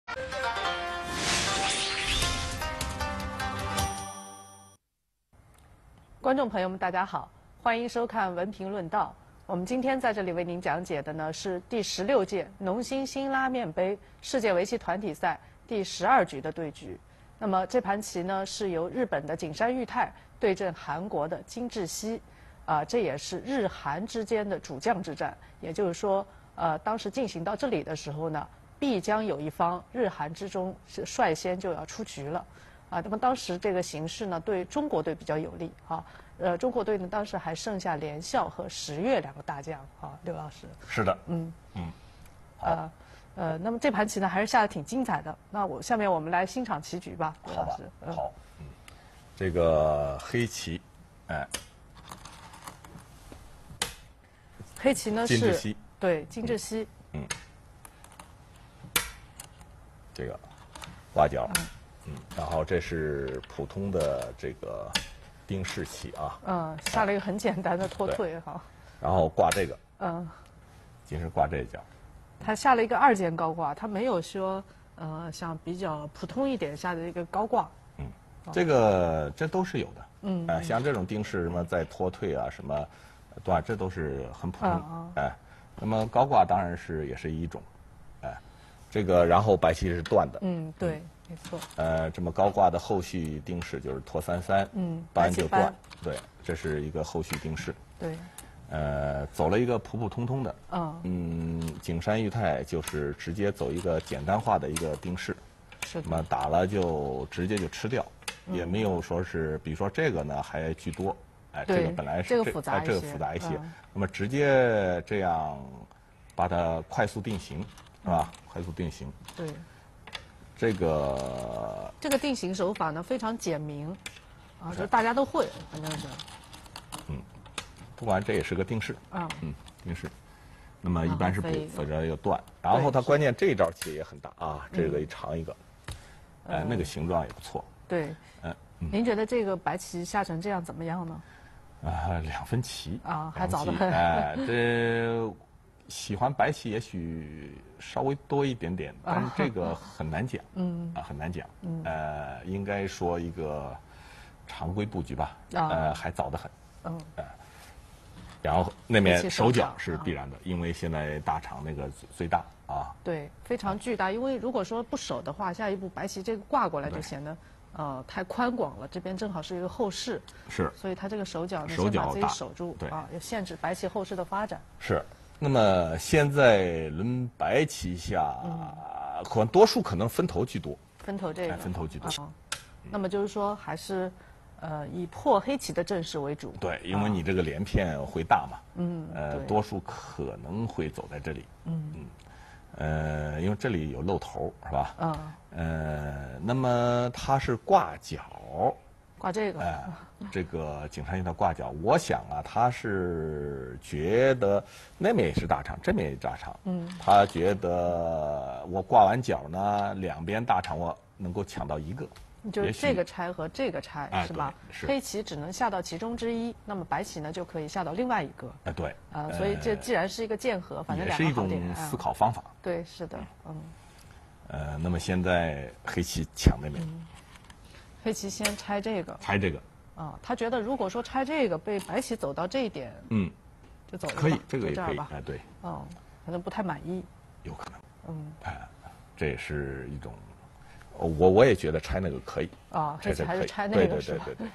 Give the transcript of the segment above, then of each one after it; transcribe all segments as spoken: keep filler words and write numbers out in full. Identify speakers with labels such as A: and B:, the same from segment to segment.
A: 观众朋友们，大家好，欢迎收看文评论道。我们今天在这里为您讲解的呢是第十六届农心新拉面杯世界围棋团体赛第十二局的对局。那么这盘棋呢是由日本的景山裕太对阵韩国的金智熙，啊、呃，这也是日韩之间的主将之战。也就是说，呃，当时进行到这里的时候呢，必将有一方日韩之中是率先就要出局了。啊，那么当时这个形势呢，对中国队比较有利啊。呃，中国队呢，当时还剩下连笑和石跃两个大将啊，刘老师。
B: 是的，
A: 嗯
B: 嗯，
A: 呃呃，那么这盘棋呢，还是下的挺精彩的。那我下面我们来欣赏棋局吧，刘
B: 好吧
A: 老师。嗯、
B: 好，嗯，这个黑棋，哎，
A: 黑棋呢是
B: 金智熙，
A: 对金智熙，
B: 嗯，这个挖角。嗯嗯，然后这是普通的这个丁式棋啊，
A: 嗯，下了一个很简单的脱退哈，
B: 然后挂这个，
A: 嗯，
B: 金是挂这一角，
A: 他下了一个二间高挂，他没有说呃像比较普通一点下的一个高挂，
B: 嗯，这个这都是有的，
A: 嗯，
B: 哎、呃，像这种丁式什么再脱退啊什么断，这都是很普通，
A: 嗯
B: 哎、呃，那么高挂当然是也是一种，哎、呃，这个然后白棋是断的，
A: 嗯，对。没错，
B: 呃，这么高挂的后续定式就是拖三三，
A: 嗯，
B: 扳就断，对，这是一个后续定式，
A: 对，
B: 呃，走了一个普普通通的，
A: 嗯，
B: 嗯，景山裕太就是直接走一个简单化的一个定式，
A: 是的，
B: 那么打了就直接就吃掉，
A: 嗯、
B: 也没有说是，比如说这个呢还居多，哎，这个本来是
A: 这个复杂
B: 哎，这个复杂一些，嗯、那么直接这样把它快速定型，是吧？嗯、快速定型，
A: 对。
B: 这个
A: 这个定型手法呢非常简明，啊，就大家都会，反正是。
B: 嗯，不管这也是个定式。
A: 啊。
B: 嗯，定式。那么一般是补，否则要断。然后它关键这一招棋也很大啊，这个一长一个，哎，那个形状也不错。
A: 对。嗯。您觉得这个白棋下成这样怎么样呢？
B: 啊，两分棋。
A: 啊，还早得很。
B: 哎，这。喜欢白棋也许稍微多一点点，但是这个很难讲，嗯啊很难讲，嗯呃应该说一个常规布局吧，呃还早得很，嗯呃，然后那面手脚是必然的，因为现在大场那个最大啊，
A: 对，非常巨大，因为如果说不守的话，下一步白棋这个挂过来就显得呃太宽广了，这边正好是一个后势，
B: 是，
A: 所以他这个手脚呢
B: 手脚
A: 先把自己守住，
B: 对
A: 啊，要限制白棋后势的发展，
B: 是。那么现在轮白棋下，可能多数可能分头居多。
A: 分头这个。
B: 分头居多。
A: 啊、那么就是说，还是呃以破黑棋的阵势为主。
B: 对，因为你这个连片会大嘛。
A: 嗯。
B: 呃，多数可能会走在这里。嗯嗯。呃，因为这里有露头，是吧？
A: 嗯。
B: 呃，那么它是挂角。
A: 挂这个，
B: 哎、呃，这个景山裕太挂角，我想啊，他是觉得那面也是大场，这面也是大场，嗯，他觉得我挂完角呢，两边大场我能够抢到一个，
A: 就是这个拆和这个拆、
B: 哎、
A: 是吧？
B: 是
A: 黑棋只能下到其中之一，那么白棋呢就可以下到另外一个。
B: 哎、呃，对，
A: 啊、呃，所以这既然是一个剑合，反正两个好点，
B: 也是一种思考方法。
A: 啊、对，是的，嗯。
B: 呃，那么现在黑棋抢那面。嗯，
A: 黑棋先拆这个，
B: 拆这个，
A: 啊，他觉得如果说拆这个被白棋走到这一点，
B: 嗯，
A: 就走了，
B: 可以，这个也可以，
A: 吧，
B: 哎，对，
A: 哦，可能不太满意，
B: 有可能，
A: 嗯，
B: 哎，这也是一种，我我也觉得拆那个可以，
A: 啊，黑棋还是拆那
B: 个，
A: 对
B: 对对对对，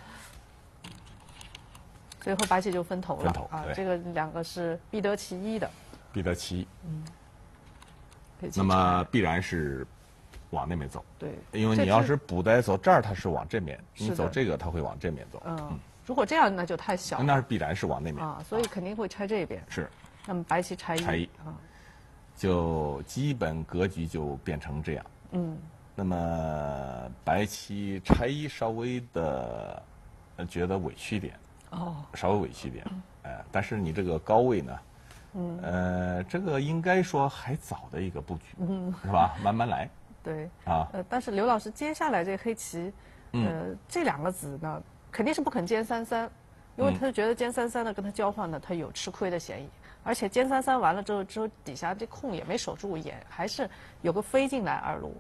A: 最后白棋就分头了，
B: 分头
A: 啊，这个两个是必得其一的，
B: 必得其一，
A: 嗯，
B: 那么必然是。往那边走，
A: 对，
B: 因为你要是补在走这儿，它是往这面；你走这个，它会往这面走。
A: 嗯，嗯如果这样，那就太小了。
B: 那是必然是往那面
A: 啊，所以肯定会拆这边。
B: 是。
A: 那么白棋拆一，
B: 拆一
A: 啊，
B: 就基本格局就变成这样。
A: 嗯。
B: 那么白棋拆一稍微的，觉得委屈一点。
A: 哦。
B: 稍微委屈一点，哎、呃，但是你这个高位呢？嗯。呃，这个应该说还早的一个布局，嗯，是吧？慢慢来。
A: 对
B: 啊，
A: 呃，但是刘老师，接下来这黑棋，呃，嗯、这两个子呢，肯定是不肯尖三三，因为他觉得尖三三呢跟他交换呢，他有吃亏的嫌疑，而且尖三三完了之后，之后底下这空也没守住，也还是有个飞进来二路，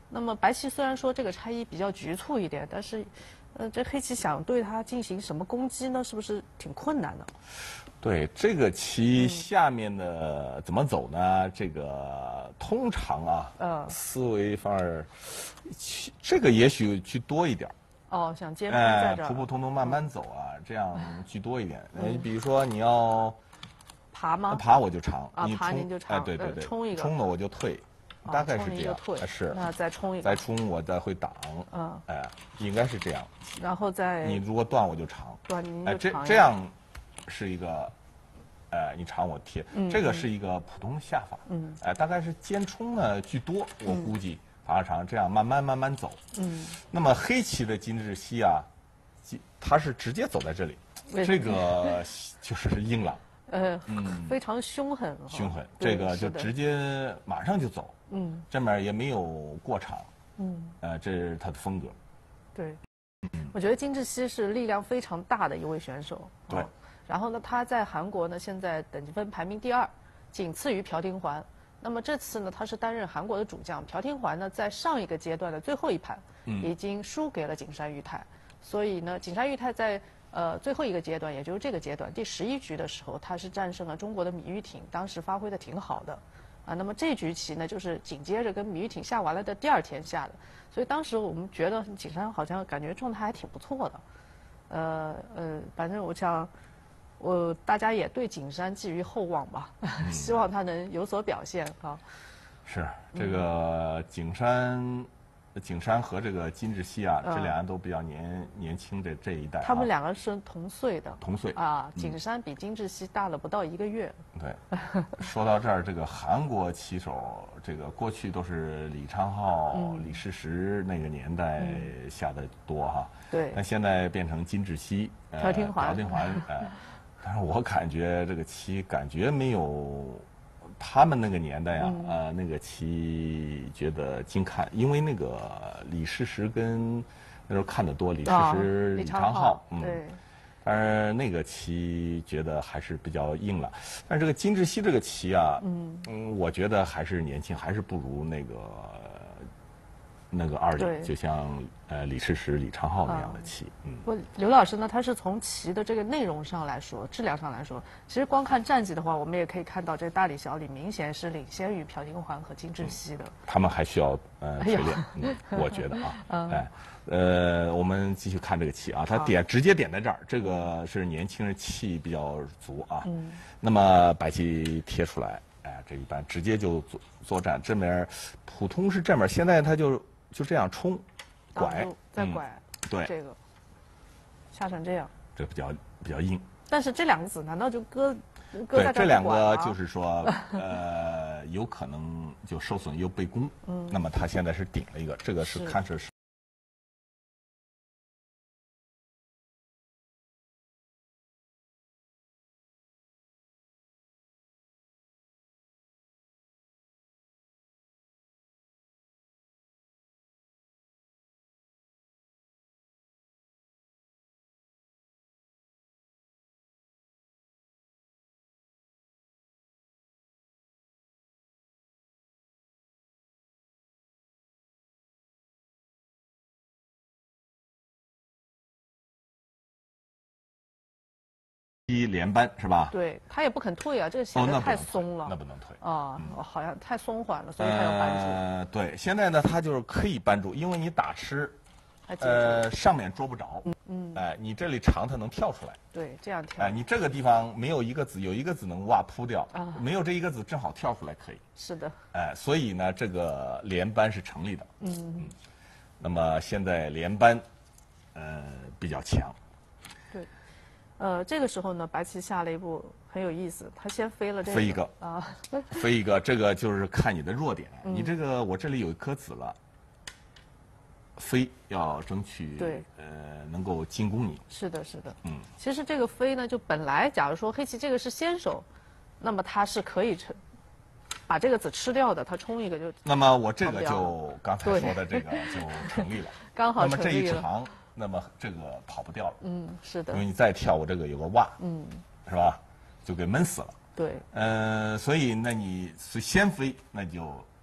A: 那么白棋虽然说这个差异比较局促一点，但是，呃，这黑棋想对它进行什么攻击呢？是不是挺困难的？
B: 对，这个棋下面的怎么走呢？这个通常啊，
A: 嗯
B: 思维反而，其这个也许居多一点儿。
A: 哦，想接盘在
B: 哎，
A: 这儿，
B: 普普通通慢慢走啊，这样居多一点。你比如说你要
A: 爬吗？
B: 爬我就长，
A: 啊
B: 你冲
A: 爬您就长
B: 哎，对对对，
A: 呃冲一个
B: 冲了我就退，
A: 啊
B: 大概
A: 冲
B: 是这样。
A: 一个退
B: 哎是，
A: 那再冲一个
B: 再冲我再会挡，
A: 嗯
B: 哎，应该是这样。
A: 然后再
B: 你如果断我就长，
A: 断您
B: 哎，
A: 就长一个
B: 这这样是一个，呃，你长我贴，
A: 嗯
B: 这个是一个普通下法，
A: 嗯，
B: 哎，大概是尖冲呢居多，我估计爬长这样慢慢慢慢走，
A: 嗯，
B: 那么黑棋的金志熙啊，即它是直接走在这里，
A: 为什么
B: 这个就是硬朗
A: 呃，非常凶狠哈，
B: 嗯凶狠，
A: 对
B: 这个就是
A: 的
B: 直接马上就走，
A: 嗯
B: 这面也没有过场，
A: 嗯，
B: 呃，这是他的风格。
A: 对，我觉得金志熙是力量非常大的一位选手。
B: 对
A: 哦然后呢，他在韩国呢，现在等级分排名第二，仅次于朴廷桓。那么这次呢，他是担任韩国的主将。朴廷桓呢，在上一个阶段的最后一盘，已经输给了景山裕太。所以呢，景山裕太在呃最后一个阶段，也就是这个阶段第十一局的时候，他是战胜了中国的米玉挺，当时发挥的挺好的。啊，那么这局棋呢，就是紧接着跟米玉挺下完了的第二天下的，所以当时我们觉得景山好像感觉状态还挺不错的。呃呃，反正我想。我大家也对景山寄予厚望吧，希望他能有所表现啊。
B: 是这个景山，景山和这个金志熙啊，
A: 嗯
B: 这俩人都比较年年轻的这一代、啊。
A: 他们两个是同岁的。
B: 同岁
A: 啊，景山比金志熙大了不到一个月。
B: 对，说到这儿，这个韩国棋手，这个过去都是李昌镐、
A: 嗯
B: 李世石那个年代下的多哈。
A: 对
B: 但现在变成金志熙、呃、
A: 朴廷桓
B: 朴廷桓，呃，但是我感觉这个棋感觉没有他们那个年代啊，
A: 嗯
B: 呃，那个棋觉得精看，因为那个李世石跟那时候看得多，李世
A: 啊
B: 石、
A: 李昌
B: 昌镐，
A: 镐对。
B: 但是那个棋觉得还是比较硬朗，但是这个金志熙这个棋啊，嗯嗯，我觉得还是年轻，还是不如那个那个二
A: 对
B: 李，就像呃李世石、李昌镐那样的棋，嗯。
A: 不，刘老师呢，他是从棋的这个内容上来说，质量上来说，其实光看战绩的话，我们也可以看到，这大李小李明显是领先于朴廷桓和金志熙的。
B: 他们还需要呃
A: 哎呀
B: 锤炼，嗯，我觉得啊，哎，呃，我们继续看这个棋啊，他点直接点在这儿，这个是年轻人气比较足啊。嗯。那么白棋贴出来，哎，这一般直接就作作战，这面普通是这面，现在他就就这样冲，拐
A: 挡住，再
B: 嗯
A: 拐，
B: 对，
A: 这个下成这样。
B: 这比较比较硬。
A: 但是这两个子难道就搁搁在，这
B: 对这两
A: 儿不管吗
B: 个就是说，呃，有可能就受损又被攻。嗯。那么他现在是顶了一个，这个是
A: 是
B: 看是。一连扳是吧？
A: 对他也不肯退啊，这个显
B: 哦，
A: 得太
B: 那不能退
A: 松了。
B: 那不能退。
A: 啊，好像太松缓了，所以他要扳住。
B: 呃，对，现在呢，他就是可以扳住，因为你打吃，
A: 还接住
B: 呃，上面捉不着。嗯。哎，你这里长，它能跳出来。
A: 对，这样跳。
B: 哎，你这个地方没有一个子，有一个子能哇扑掉，
A: 啊
B: 没有这一个子正好跳出来可以。
A: 是的。
B: 哎，所以呢，这个连扳是成立的。
A: 嗯。
B: 嗯。那么现在连扳，呃，比较强。
A: 对。呃，这个时候呢，白棋下了一步很有意思，他先飞了这个。
B: 飞一个
A: 啊。
B: 飞一个，这个就是看你的弱点。嗯、你这个我这里有一颗子了，飞要争取
A: 对
B: 呃能够进攻你。
A: 是的，是的。
B: 嗯。
A: 其实这个飞呢，就本来假如说黑棋这个是先手，那么他是可以成把这个子吃掉的，他冲一个就。
B: 那么我这个就刚才说的这个就成立了。
A: 刚好
B: 成立了。那么这一
A: 了
B: 长。那么这个跑不掉了，
A: 嗯，是的，
B: 因为你再跳，我这个有个洼，
A: 嗯，
B: 是吧？就给闷死了。
A: 对，
B: 呃，所以那你是先飞，那就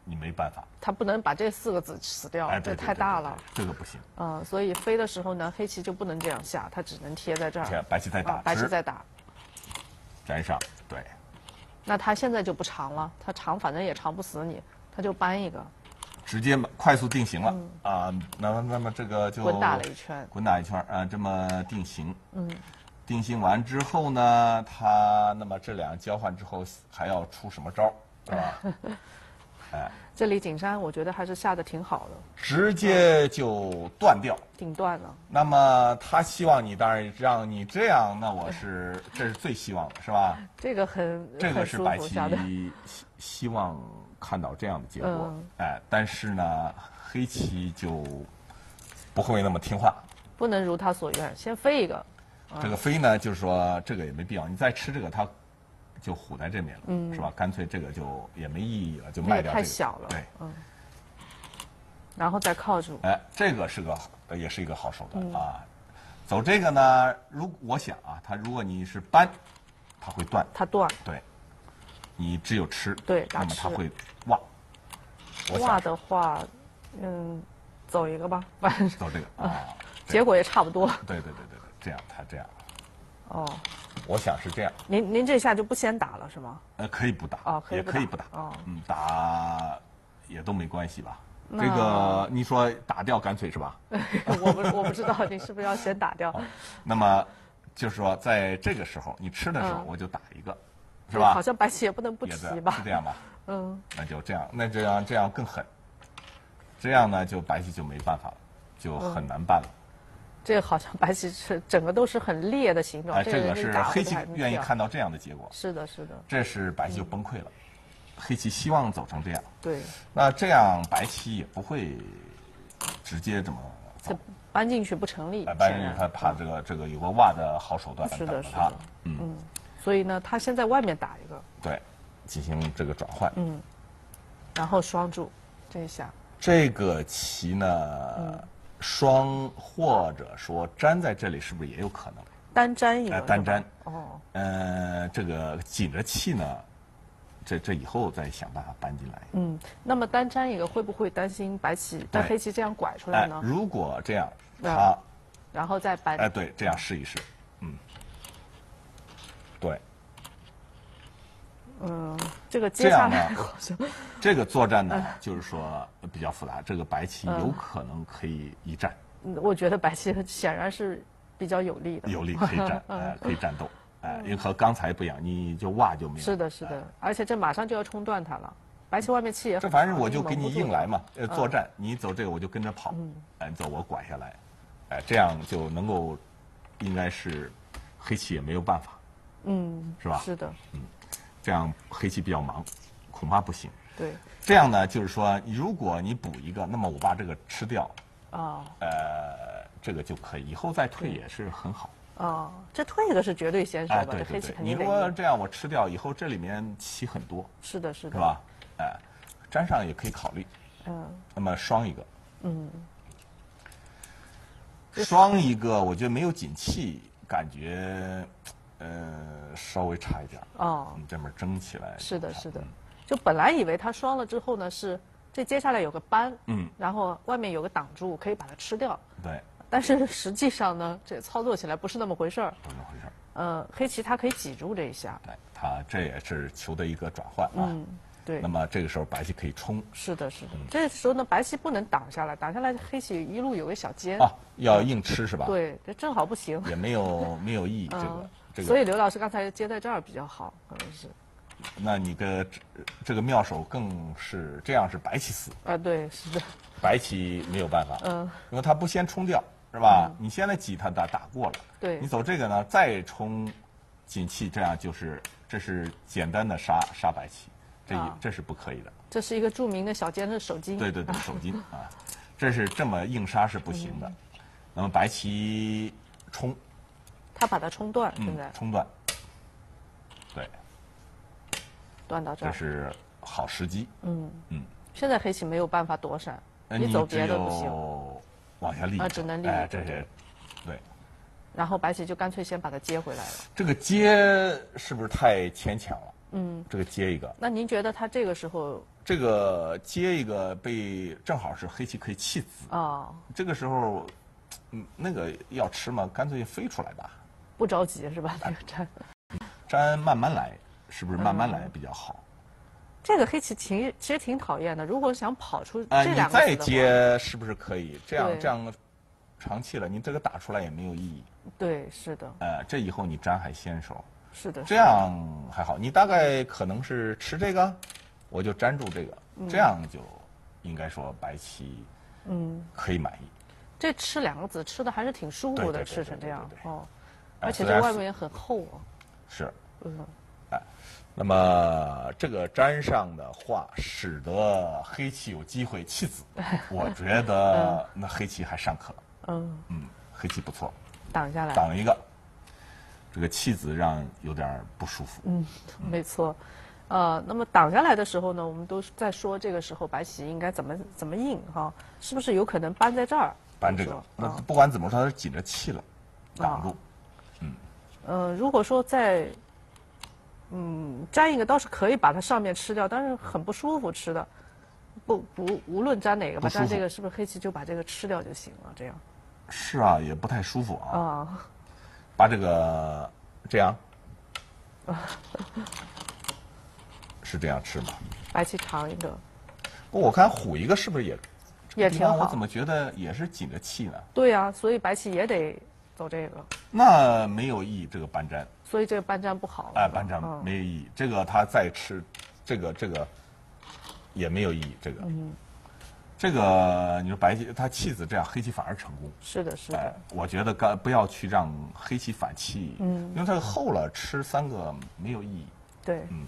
B: 你没办法。
A: 他不能把这四个子吃掉，
B: 哎，
A: 这
B: 对
A: 太大了。
B: 这个不行。
A: 嗯，所以飞的时候呢，黑棋就不能这样下，它只能贴在这儿。
B: 白棋再打，
A: 白棋再打，
B: 粘上，对。
A: 那他现在就不长了，他长反正也长不死你，他就搬一个。
B: 直接快速定型了、嗯、啊！那么那么这个就
A: 滚打了一圈，
B: 滚打一圈啊，这么定型。嗯，定型完之后呢，他那么这两交换之后还要出什么招，是吧？哎，
A: 这里景山我觉得还是下的挺好的，
B: 直接就断掉，
A: 顶断了。
B: 那么他希望你，当然让你这样，那我是这是最希望的，是吧？
A: 这个很
B: 这个是白棋希希望看到这样的结果，嗯、哎，但是呢，黑棋就不会那么听话，
A: 不能如他所愿，先飞一个。
B: 这个飞呢，就是说这个也没必要，你再吃这个，它就虎在这面了，嗯、是吧？干脆这个就也没意义了，就卖掉、这个。
A: 太小了，
B: 对，
A: 嗯。然后再靠住。
B: 哎，这个是个也是一个好手段、嗯、啊。走这个呢，如我想啊，它如果你是搬，它会断。
A: 它断。
B: 对。你只有吃，
A: 对，
B: 那么它会挖。
A: 挖的话，嗯，走一个吧，
B: 走这个啊，
A: 结果也差不多。
B: 对对对对对，这样它这样。
A: 哦。
B: 我想是这样。
A: 您您这下就不先打了是吗？
B: 呃，可以不打。
A: 哦，可以
B: 也可以不打。
A: 哦。
B: 嗯，打也都没关系吧。这个你说打掉干脆是吧？
A: 我不我不知道你是不是要先打掉。
B: 那么就是说，在这个时候你吃的时候，我就打一个。是吧？
A: 好像白棋也不能不提吧？
B: 是这样吧？
A: 嗯，
B: 那就这样，那这样这样更狠，这样呢就白棋就没办法了，就很难办了。嗯、
A: 这个好像白棋是整个都是很烈的形状。
B: 哎，这个
A: 是
B: 黑棋愿意看到这样的结果。
A: 是的，是的。
B: 这是白棋就崩溃了，嗯、黑棋希望走成这样。
A: 对。
B: 那这样白棋也不会直接这么走。
A: 搬进去不成立。
B: 搬进去他怕这个、嗯、这个有个挖的好手段
A: 等着
B: 他。
A: 嗯。嗯所以呢，他先在外面打一个，
B: 对，进行这个转换，
A: 嗯，然后双住，这一下，
B: 这个棋呢，嗯、双或者说粘在这里，是不是也有可能？
A: 单粘一个，
B: 呃、单粘，
A: 哦，
B: 呃，这个紧着气呢，这这以后再想办法搬进来。
A: 嗯，那么单粘一个会不会担心白棋、但黑棋这样拐出来呢？
B: 哎、如果这样，它，
A: 然后再搬，
B: 哎，对，这样试一试，嗯。对，
A: 嗯，这个接下来好像
B: 这个作战呢，就是说比较复杂。这个白棋有可能可以一战。
A: 嗯，我觉得白棋显然是比较有利的，
B: 有利可以战，哎，可以战斗，哎，因为和刚才不一样，你就挖就没有。
A: 是的，是的，而且这马上就要冲断它了。白棋外面气也很
B: 这反正我就给你硬来嘛，呃，作战，你走这个我就跟着跑，哎，你走我拐下来，哎，这样就能够，应该是黑棋也没有办法。
A: 嗯，
B: 是吧？
A: 是的，
B: 嗯，这样黑棋比较忙，恐怕不行。
A: 对，
B: 这样呢，就是说，如果你补一个，那么我把这个吃掉，
A: 啊、哦，
B: 呃，这个就可以，以后再退也是很好。
A: 哦，这退一个是绝对先手吧？
B: 哎，对对对，你如果这样我吃掉以后，这里面棋很多。
A: 是的，是的，
B: 是吧？哎，粘上也可以考虑。
A: 嗯。
B: 那么双一个。
A: 嗯。
B: 双一个，我觉得没有紧气。感觉，呃，稍微差一点
A: 哦。
B: 你这边争起来。
A: 是的，是的。就本来以为它双了之后呢，是这接下来有个扳，
B: 嗯，
A: 然后外面有个挡住，可以把它吃掉。
B: 对。
A: 但是实际上呢，这操作起来不是那么回事儿。
B: 不是那么回事儿。
A: 呃，黑棋它可以挤住这一下。
B: 对，它这也是球的一个转换啊。
A: 嗯，对。
B: 那么这个时候白棋可以冲。
A: 是的，是的。嗯、这时候呢，白棋不能挡下来，挡下来黑棋一路有个小尖。
B: 啊，要硬吃是吧？
A: 对，这正好不行。
B: 也没有没有意义，这个、嗯、这个。
A: 所以刘老师刚才接在这儿比较好，可能是。
B: 那你的这个妙手更是这样，是白棋死。
A: 啊，对，是的。
B: 白棋没有办法，
A: 嗯，
B: 因为它不先冲掉，是吧？
A: 嗯、
B: 你现在挤它打打过了，
A: 对。
B: 你走这个呢，再冲紧气，这样就是这是简单的杀杀白棋，这、啊、这是不可以的。
A: 这是一个著名的小尖的手筋。
B: 对对对，手筋啊，这是这么硬杀是不行的。嗯、那么白棋冲，
A: 他把它冲断，现在、
B: 嗯、冲断，对。
A: 断到这儿，
B: 这是好时机。
A: 嗯
B: 嗯，
A: 现在黑棋没有办法躲闪，
B: 你
A: 走别的不行，
B: 往下立
A: 啊，只能立。
B: 哎，这些，对。
A: 然后白棋就干脆先把它接回来了。
B: 这个接是不是太牵强了？ 嗯，这个接一个。
A: 那您觉得他这个时候？
B: 这个接一个被正好是黑棋可以弃子啊、哦，这个时候，嗯，那个要吃嘛，干脆飞出来吧，
A: 不着急是吧？那个粘，
B: 粘慢慢来，是不是慢慢来比较好？嗯、
A: 这个黑棋挺其实挺讨厌的，如果想跑出
B: 啊、
A: 这两
B: 个、呃，你再接是不是可以？这样这样长气了，你这个打出来也没有意义。
A: 对，是的。
B: 呃，这以后你粘还先手。
A: 是的。
B: 这样还好，你大概可能是吃这个。我就粘住这个，这样就应该说白棋，嗯，可以满意。
A: 这吃两个子吃的还是挺舒服的，吃成这样哦，而且
B: 这
A: 外面也很厚啊。
B: 是，嗯，哎，那么这个粘上的话，使得黑棋有机会弃子，我觉得那黑棋还尚可。嗯嗯，黑棋不错，
A: 挡下来，
B: 挡一个，这个弃子让有点不舒服。
A: 嗯，没错。呃，那么挡下来的时候呢，我们都在说这个时候白棋应该怎么怎么应哈？是不是有可能搬在这儿？
B: 搬这个，那不管怎么说，它是紧着气了，挡住。
A: 嗯。呃，如果说在，嗯，粘一个倒是可以把它上面吃掉，但是很不舒服吃的。不不，无论粘哪个吧，粘这个是不是黑棋就把这个吃掉就行了？这样。
B: 是啊，也不太舒服啊。
A: 啊。
B: 把这个这样。是这样吃吗？
A: 白棋长一个，
B: 不，我看虎一个是不是也
A: 也挺好？
B: 我怎么觉得也是紧着气呢？
A: 对呀、啊，所以白棋也得走这个。
B: 那没有意义，这个搬粘。
A: 所以这个搬粘不好。
B: 哎，搬粘没有意义，嗯、这个他再吃，这个这个也没有意义，这个。嗯。这个你说白棋他弃子这样，黑棋反而成功。
A: 是的，是的。哎，
B: 我觉得干不要去让黑棋反弃，嗯，因为它厚了，吃三个没有意义。
A: 对。嗯。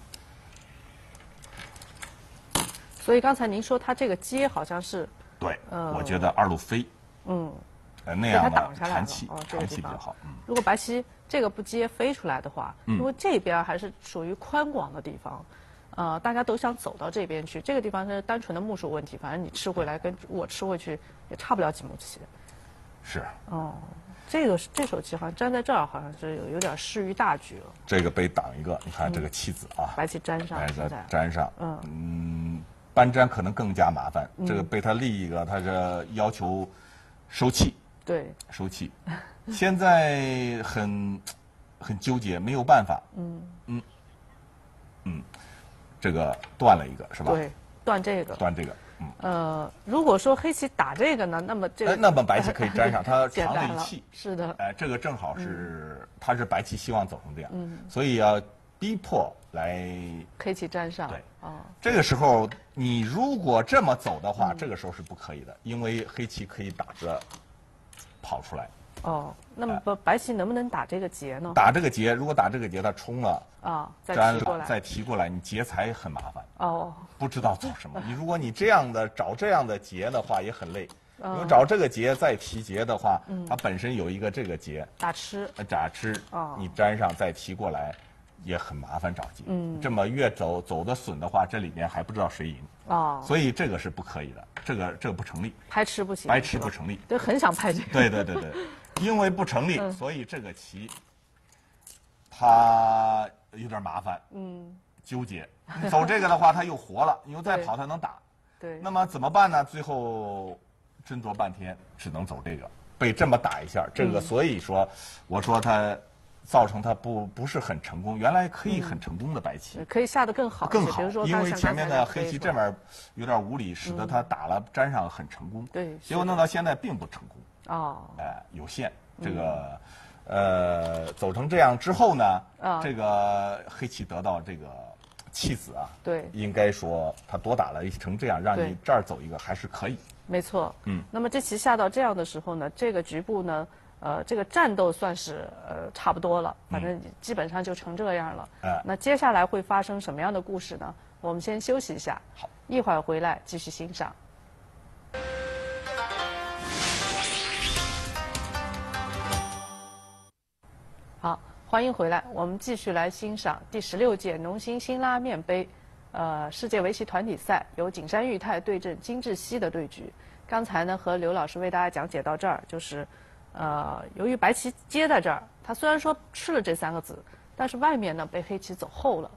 A: 所以刚才您说它这个接好像是，
B: 对，呃、我觉得二路飞，嗯，呃那样的长气，
A: 哦、
B: 长气比较好。
A: 嗯，如果白棋这个不接飞出来的话，嗯、因为这边还是属于宽广的地方，呃，大家都想走到这边去，这个地方是单纯的目数问题，反正你吃回来跟我吃回去也差不了几目棋。
B: 是。
A: 哦，这个这手棋好像粘在这儿，好像是有有点失于大局了。
B: 这个被挡一个，你看这个弃子啊，
A: 嗯、白棋粘上，
B: 白棋粘上，嗯嗯。搬粘可能更加麻烦，嗯、这个被他立一个，他这要求收气，
A: 对，
B: 收气，现在很很纠结，没有办法，嗯嗯嗯，这个断了一个是吧？
A: 对，断这个，
B: 断这个，嗯。
A: 呃，如果说黑棋打这个呢，那么这个，
B: 那么白棋可以粘上，它藏了一气，
A: 是的，
B: 哎、呃，这个正好是，嗯、它是白棋希望走成这样，嗯，所以要逼迫来
A: 黑棋粘上，
B: 对。哦，这个时候你如果这么走的话，嗯、这个时候是不可以的，因为黑棋可以打着跑出来。
A: 哦，那么白白棋能不能打这个劫呢？
B: 打这个劫，如果打这个劫，它冲了
A: 啊，再提过来，
B: 再提过来，你劫财很麻烦。
A: 哦，
B: 不知道走什么。你如果你这样的找这样的劫的话，也很累。因为找这个劫再提劫的话，嗯、它本身有一个这个劫
A: 打吃，
B: 打吃，哦、你粘上再提过来。也很麻烦找劫，嗯，这么越走走的损的话，这里面还不知道谁赢哦，所以这个是不可以的，这个这个不成立，
A: 拍吃不行，
B: 白吃不成立，
A: 对，很想拍这个，
B: 对对对对，因为不成立，嗯、所以这个棋它有点麻烦，嗯，纠结，你走这个的话，它又活了，你又再跑，它能打，
A: 对，
B: 那么怎么办呢？最后斟酌半天，只能走这个，被这么打一下，这个、嗯、所以说，我说他。造成它不不是很成功，原来可以很成功的白棋，
A: 嗯、可以下得更好，
B: 更好，
A: 比如说
B: 因为前面的黑棋这面有点无理，使得它打了粘上很成功，
A: 对，
B: 结果弄到现在并不成功，
A: 哦，
B: 哎、呃，有限，这个、嗯、呃走成这样之后呢，啊、这个黑棋得到这个弃子啊，
A: 对，
B: 应该说他多打了成这样，让你这儿走一个还是可以，
A: 没错，嗯，那么这棋下到这样的时候呢，这个局部呢。呃，这个战斗算是呃差不多了，反正基本上就成这样了。嗯、那接下来会发生什么样的故事呢？我们先休息一下，
B: 好，
A: 一会儿回来继续欣赏。好，欢迎回来，我们继续来欣赏第十六届农心辛拉面杯，呃，世界围棋团体赛由景山裕太对阵金志熙的对局。刚才呢，和刘老师为大家讲解到这儿，就是。呃，由于白棋接在这儿，它虽然说吃了这三个子，但是外面呢被黑棋走厚了，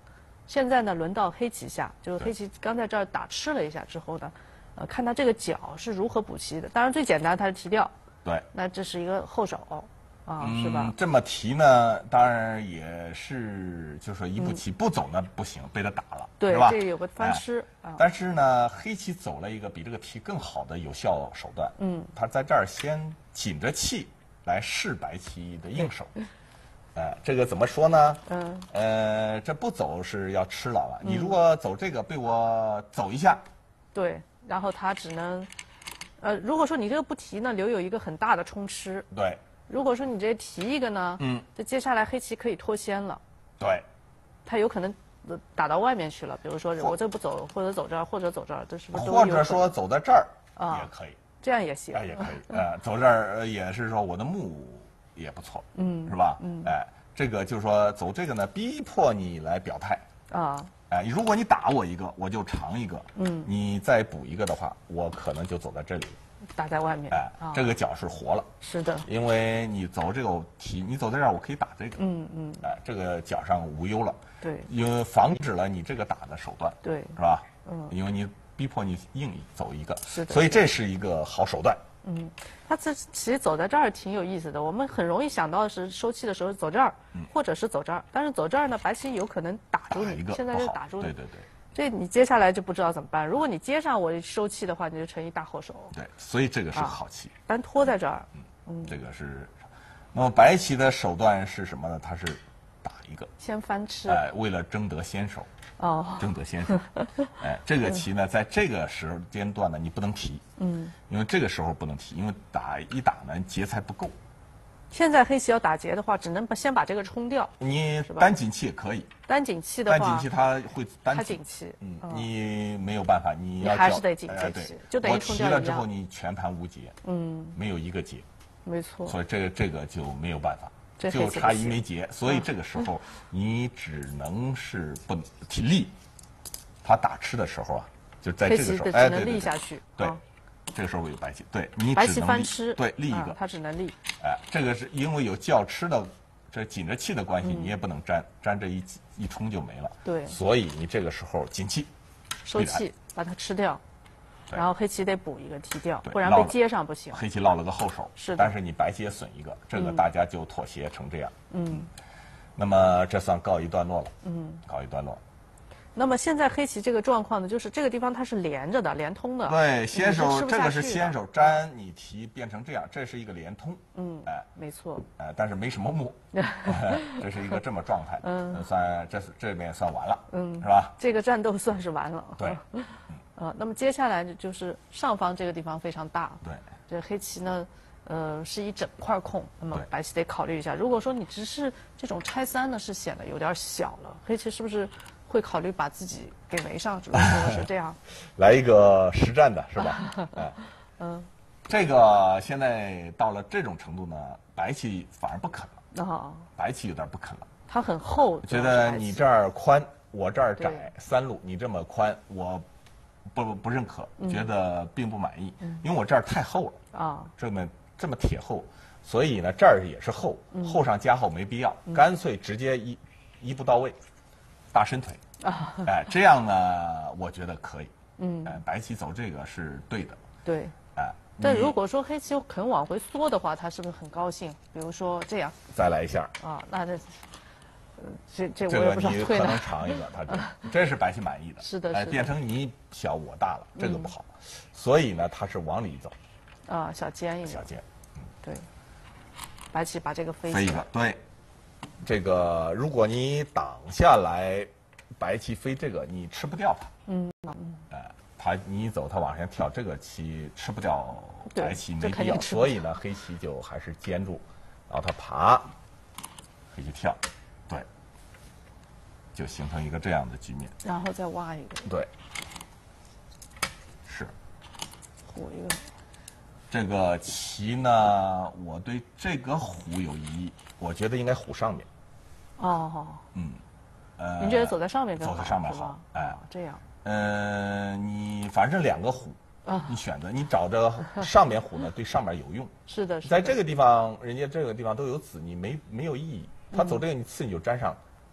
A: 现在呢，轮到黑棋下，就是黑棋刚在这儿打吃了一下之后呢，呃，看他这个角是如何补棋的。当然最简单，它是提掉。
B: 对。
A: 那这是一个后手，啊，嗯、是吧？
B: 这么提呢，当然也是，就是说一步棋、嗯、不走呢不行，被他打了，
A: 对，
B: 是吧？
A: 这个有个翻吃、
B: 哎啊。但是呢，黑棋走了一个比这个提更好的有效手段。嗯。他在这儿先紧着气来试白棋的应手。呃，这个怎么说呢？嗯，呃，这不走是要吃了了。嗯、你如果走这个，被我走一下，
A: 对，然后他只能，呃，如果说你这个不提呢，留有一个很大的冲吃。
B: 对。
A: 如果说你直接提一个呢，嗯，这接下来黑棋可以脱先了。
B: 对。
A: 他有可能打到外面去了，比如说我这不走，或者走这儿，或者走这儿，这是不是都有？
B: 或者说走在这儿啊，也可以。
A: 这样也行。
B: 哎，也可以。呃，走这儿也是说我的目。也不错，嗯，是吧？嗯，哎，这个就是说走这个呢，逼迫你来表态啊。哎，如果你打我一个，我就长一个，嗯，你再补一个的话，我可能就走在这里，
A: 打在外面。
B: 哎，啊、这个角是活了。
A: 是的，
B: 因为你走这个题，你走在这儿，我可以打这个，嗯嗯，哎，这个角上无忧了。
A: 对，
B: 因为防止了你这个打的手段。
A: 对，
B: 是吧？嗯，因为你逼迫你硬走一个，
A: 是的，
B: 所以这是一个好手段。
A: 嗯，他这其实走在这儿挺有意思的。我们很容易想到的是收气的时候走这儿，嗯、或者是走这儿。但是走这儿呢，白棋有可能打住你，现在就打住你。
B: 对对对。
A: 这你接下来就不知道怎么办。如果你接上我收气的话，你就成一大后手。
B: 对，所以这个是个好棋。
A: 啊、单拖在这儿。
B: 嗯嗯，这个是。那么白棋的手段是什么呢？它是打一个。
A: 先翻吃。
B: 哎，为了争得先手。哦，争得先手，哎，这个棋呢，在这个时间段呢，你不能提，嗯，因为这个时候不能提，因为打一打呢，劫才不够。
A: 现在黑棋要打劫的话，只能把先把这个冲掉。
B: 你单紧气也可以，
A: 单紧气的话，
B: 单紧气它会单
A: 它紧气，
B: 嗯，你没有办法，你要
A: 还是得紧这气，就等于冲掉一样。
B: 我提了之后，你全盘无劫，嗯，没有一个劫，
A: 没错。
B: 所以这个这个就没有办法。就差一枚劫，所以这个时候你只能是不提力。他打吃的时候啊，就在这个时候，
A: 哎，只能立下去。
B: 对，这个时候有白棋，对你
A: 白棋翻吃，
B: 对立一个，
A: 他只能立。
B: 哎，这个是因为有较吃的这紧着气的关系，你也不能粘，粘这一一冲就没了。
A: 对，
B: 所以你这个时候紧气，
A: 收气，把它吃掉。然后黑棋得补一个提掉，不然被接上不行。
B: 黑棋落了个后手，
A: 是的。
B: 但是你白棋也损一个，这个大家就妥协成这样。嗯，那么这算告一段落了。嗯，告一段落。
A: 那么现在黑棋这个状况呢，就是这个地方它是连着的，连通的。
B: 对，先手这个是先手粘，你提变成这样，这是一个连通。
A: 嗯，哎，没错。
B: 哎，但是没什么目，这是一个这么状态。嗯，算这这边算完了。嗯，是吧？
A: 这个战斗算是完了。
B: 对。
A: 呃，那么接下来就是上方这个地方非常大，
B: 对，
A: 这黑棋呢，呃，是一整块空，那么白棋得考虑一下。如果说你只是这种拆三呢，是显得有点小了，黑棋是不是会考虑把自己给围上？如果说是这样，
B: 来一个实战的是吧？哎，嗯，这个现在到了这种程度呢，白棋反而不肯了，哦，白棋有点不肯了，
A: 它很厚，
B: 觉得你这儿宽，我这儿窄，三路你这么宽，我。不不认可，觉得并不满意，因为我这儿太厚了啊，这么这么铁厚，所以呢这儿也是厚，厚上加厚没必要，干脆直接一一步到位，大伸腿啊，哎这样呢我觉得可以，嗯，哎白棋走这个是对的，
A: 对，哎，但如果说黑棋肯往回缩的话，他是不是很高兴？比如说这样，
B: 再来一下
A: 啊，那这。这这
B: 这
A: 我也不知道
B: 你可能尝一个，他这这是白棋满意的，
A: 是的，
B: 哎，变成你小我大了，这个不好，所以呢，他是往里走，
A: 啊，小尖一点，
B: 小尖，
A: 嗯，对，白棋把这个飞
B: 飞一个，对，这个如果你挡下来，白棋飞这个你吃不掉它，嗯嗯，哎，他你一走，他往上跳，这个棋吃不掉白棋没必要，所以呢，黑棋就还是坚住，然后他爬，黑棋跳。对，就形成一个这样的局面，
A: 然后再挖一个。
B: 对，是。
A: 虎一个。
B: 这个棋呢，我对这个虎有疑义，我觉得应该虎上面。
A: 哦。
B: 嗯。呃。
A: 您觉得走在上面更好？
B: 走在上面好。哎，
A: 这样。
B: 呃，你反正两个虎，啊，你选择，你找着上面虎呢，对上面有用。
A: 是的。
B: 在这个地方，人家这个地方都有子，你没没有意义。他走这个，你刺你就粘上了，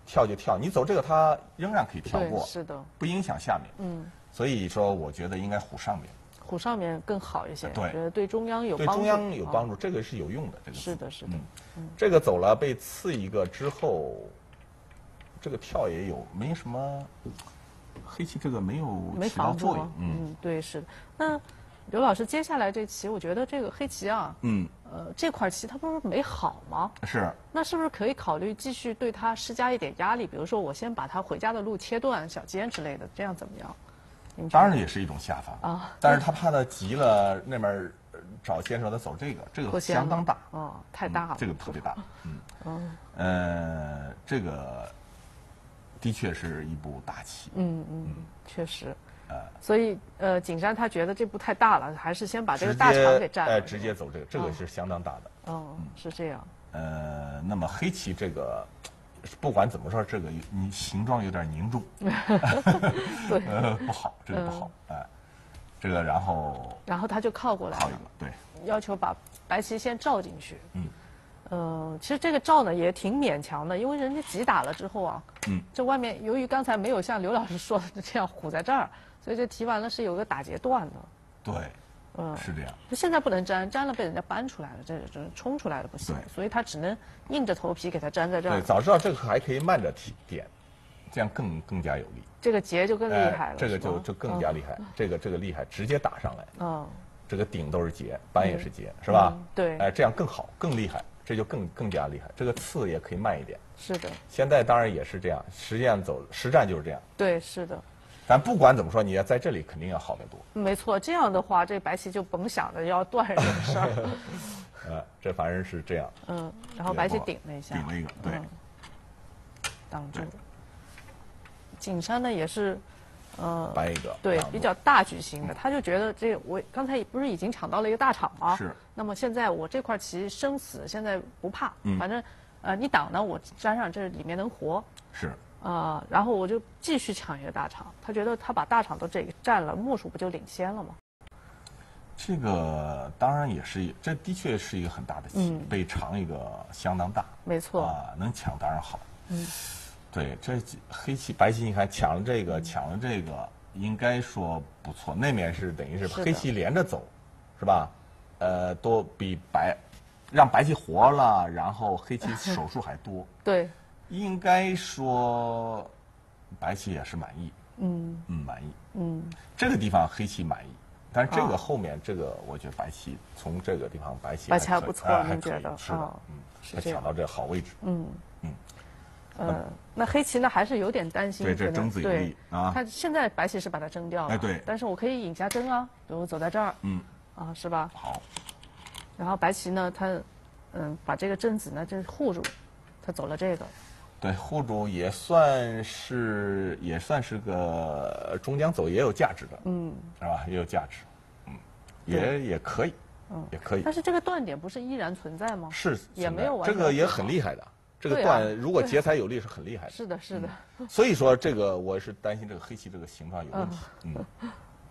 B: 跳就跳，你走这个它仍然可以跳过，
A: 是的，
B: 不影响下面。嗯，所以说我觉得应该虎上面。
A: 虎上面更好一些，
B: 对，
A: 觉得对中央有帮助。
B: 对中央有帮助，啊、这个是有用的。这个
A: 是的，是的。嗯，
B: 嗯这个走了被刺一个之后，这个跳也有没什么，黑棋这个没有起到作用。
A: 嗯, 嗯，对，是的。那刘老师，接下来这棋，我觉得这个黑棋啊，嗯，呃，这块棋它不是没好吗？
B: 是。
A: 那是不是可以考虑继续对它施加一点压力？比如说，我先把它回家的路切断、小尖之类的，这样怎么样？
B: 当然也是一种下法啊，但是他怕他急了，那边找先手他走这个，这个相当大
A: 哦，太大了、
B: 嗯，这个特别大，嗯，嗯呃，这个的确是一步大棋，
A: 嗯嗯，确实，呃，所以呃，景山他觉得这步太大了，还是先把这个大场给占了，
B: 哎，直接走这个，这个是相当大的，
A: 哦，嗯、是这样，
B: 呃，那么黑棋这个。不管怎么说，这个你形状有点凝重，
A: 对，
B: 呃，不好，这个不好，哎、呃，这个然后，
A: 然后他就靠过来了，
B: 靠一个，对，
A: 要求把白棋先罩进去，嗯，呃，其实这个罩呢也挺勉强的，因为人家急打了之后啊，嗯，这外面由于刚才没有像刘老师说的这样虎在这儿，所以这提完了是有个打劫断的，
B: 对。嗯，是这样。
A: 现在不能粘，粘了被人家搬出来了，这这冲出来了不行，所以他只能硬着头皮给它粘在这儿。
B: 对，早知道这个还可以慢着点，这样更更加有力。
A: 这个结就更厉害了。
B: 哎、这个就就更加厉害，嗯、这个这个厉害，直接打上来。嗯，这个顶都是结，扳也是结，嗯、是吧、
A: 嗯？对。
B: 哎，这样更好，更厉害，这就更更加厉害。这个刺也可以慢一点。
A: 是的。
B: 现在当然也是这样，实践走实战就是这样。
A: 对，是的。
B: 但不管怎么说，你要在这里肯定要好得多。
A: 没错，这样的话，这白棋就甭想着要断这个事儿。
B: 呃，这反正是这样。
A: 嗯，然后白棋顶了一下。
B: 顶了一个，对。
A: 嗯、挡住了。景山呢也是，呃，
B: 掰一个。
A: 对，比较大局型的，他就觉得这我刚才不是已经抢到了一个大场吗？
B: 是。
A: 那么现在我这块棋生死现在不怕，嗯、反正呃你挡呢，我粘上这里面能活。
B: 是。
A: 啊、呃，然后我就继续抢一个大场，他觉得他把大场都这个占了，目数不就领先了吗？
B: 这个当然也是，这的确是一个很大的棋，嗯、被长一个相当大。
A: 没错
B: 啊、呃，能抢当然好。嗯，对，这黑棋白棋你看抢了这个，嗯、抢了这个，应该说不错。那面是等于是黑棋连着走，是吧？呃，多比白，让白棋活了，然后黑棋手数还多。
A: 对。
B: 应该说，白棋也是满意，嗯嗯满意，嗯这个地方黑棋满意，但是这个后面这个我觉得白棋从这个地方白棋
A: 白棋还不错，您觉得？
B: 是的，嗯，他抢到这个好位置，嗯
A: 嗯，呃，那黑棋呢还是有点担心，
B: 对这争子有力啊，
A: 他现在白棋是把它争掉了，
B: 哎对，
A: 但是我可以引下争啊，比如走在这儿，嗯啊是吧？
B: 好，
A: 然后白棋呢，他嗯把这个争子呢就是护住，他走了这个。
B: 对，护主也算是也算是个中将走也有价值的，嗯，是吧？也有价值，嗯，也也可以，嗯，也可以。
A: 但是这个断点不是依然存在吗？
B: 是，
A: 也没有完。
B: 这个也很厉害的，这个断如果劫财有力是很厉害的。
A: 是的，是的。
B: 所以说这个我是担心这个黑棋这个形状有问题，嗯。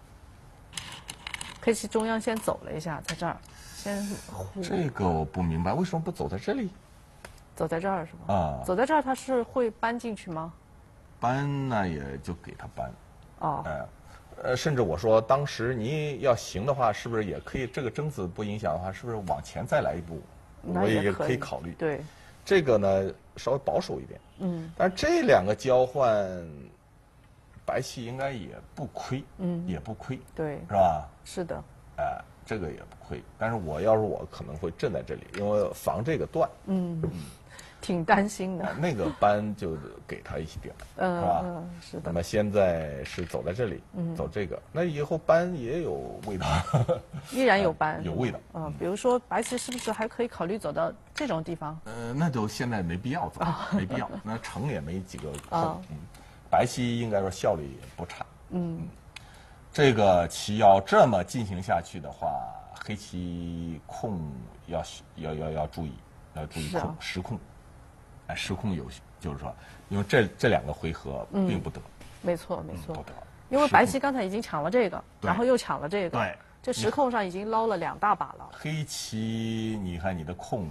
A: 黑棋中央先走了一下，在这儿，先护。
B: 这个我不明白，为什么不走在这里？
A: 走在这儿是吗？啊，走在这儿他是会搬进去吗？
B: 搬呢也就给他搬。哦。哎，呃，甚至我说当时你要行的话，是不是也可以？这个争子不影响的话，是不是往前再来一步？我也可以考虑。
A: 对。
B: 这个呢稍微保守一点。嗯。但是这两个交换，白棋应该也不亏。嗯。也不亏。
A: 对。
B: 是吧？
A: 是的。
B: 哎。这个也不亏，但是我要是我可能会镇在这里，因为防这个断。嗯
A: 嗯，挺担心的。
B: 那个扳就给他一点，嗯、是吧？
A: 嗯，是的。
B: 那么现在是走在这里，嗯、走这个，那以后扳也有味道。
A: 依然有扳，
B: 有味道。
A: 嗯，比如说白棋是不是还可以考虑走到这种地方？
B: 呃，那就现在没必要走，哦、没必要。那城也没几个空。哦、嗯，白棋应该说效率也不差。嗯。嗯这个棋要这么进行下去的话，黑棋控要要要要注意，要注意控、啊、失控，哎，失控有就是说，因为这这两个回合并不得，嗯、
A: 没错没错，
B: 不得，
A: 因为白棋刚才已经抢了这个，然后又抢了这个，
B: 对，
A: 这实控上已经捞了两大把了。
B: 黑棋，你看你的控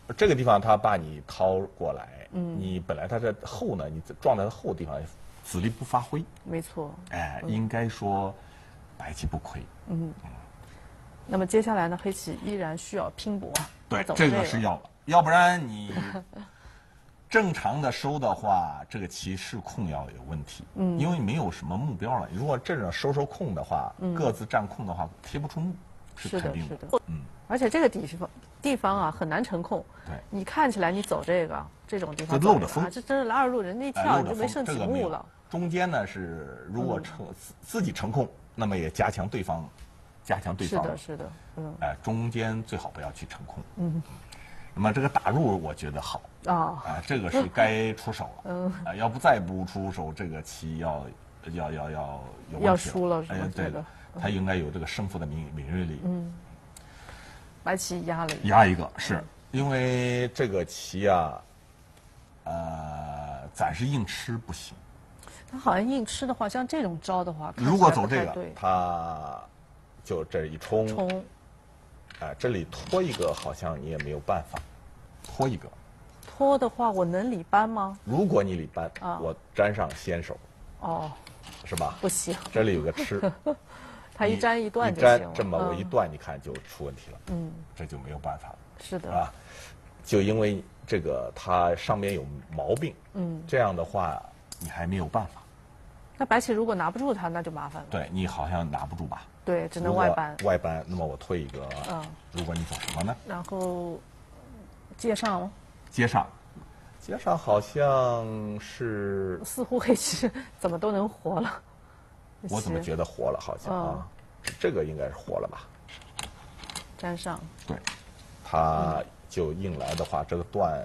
B: 这个地方他把你掏过来，嗯，你本来它这后呢，你撞在后地方，子力不发挥。
A: 没错。
B: 哎，应该说白棋不亏。
A: 嗯。那么接下来呢，黑棋依然需要拼搏。
B: 对，
A: 这
B: 这个是要了，要不然你正常的收的话，这个棋是空要有问题。嗯，因为没有什么目标了。如果这种收收空的话，嗯、各自占空的话，贴不出目，是肯定的。
A: 是的，是的。嗯，而且这个地方地方啊很难成空。
B: 对，
A: 你看起来你走这个这种地方，
B: 漏着风、
A: 啊，这真是二路人一跳、哎、你就没剩几目了。
B: 这个、中间呢是如果成、嗯、自己成空，那么也加强对方。加强对方
A: 是的，是的，嗯，
B: 哎、呃，中间最好不要去成空，嗯，那么这个打入我觉得好啊，啊、呃，这个是该出手了，嗯，啊、呃，要不再不出手，这个棋要要要要有
A: 要输了，是吧？
B: 哎，对的，他应该有这个胜负的敏敏锐力，
A: 嗯，白棋压了一个，
B: 压一个，是、嗯、因为这个棋啊，呃，暂时硬吃不行，
A: 他好像硬吃的话，像这种招的话，
B: 如果走这个，他。就这一冲，
A: 冲，
B: 哎、呃，这里拖一个好像你也没有办法，拖一个，
A: 拖的话我能理扳吗？
B: 如果你理扳，啊、我粘上先手，
A: 哦，
B: 是吧？
A: 不行，
B: 这里有个吃，
A: 它一粘一断就
B: 行了，一粘这么我一断，你看就出问题了，
A: 嗯，
B: 这就没有办法了，
A: 是的，
B: 啊，就因为这个它上面有毛病，嗯，这样的话你还没有办法。
A: 那白棋如果拿不住它，那就麻烦了。
B: 对你好像拿不住吧？
A: 对，只能外扳。
B: 外扳，那么我退一个。嗯。如果你走什么呢？
A: 然后接上了。
B: 接上，接上好像是。
A: 似乎黑棋怎么都能活了。
B: 我怎么觉得活了？好像啊，嗯、这个应该是活了吧？
A: 粘上。
B: 对，它就硬来的话，这个断，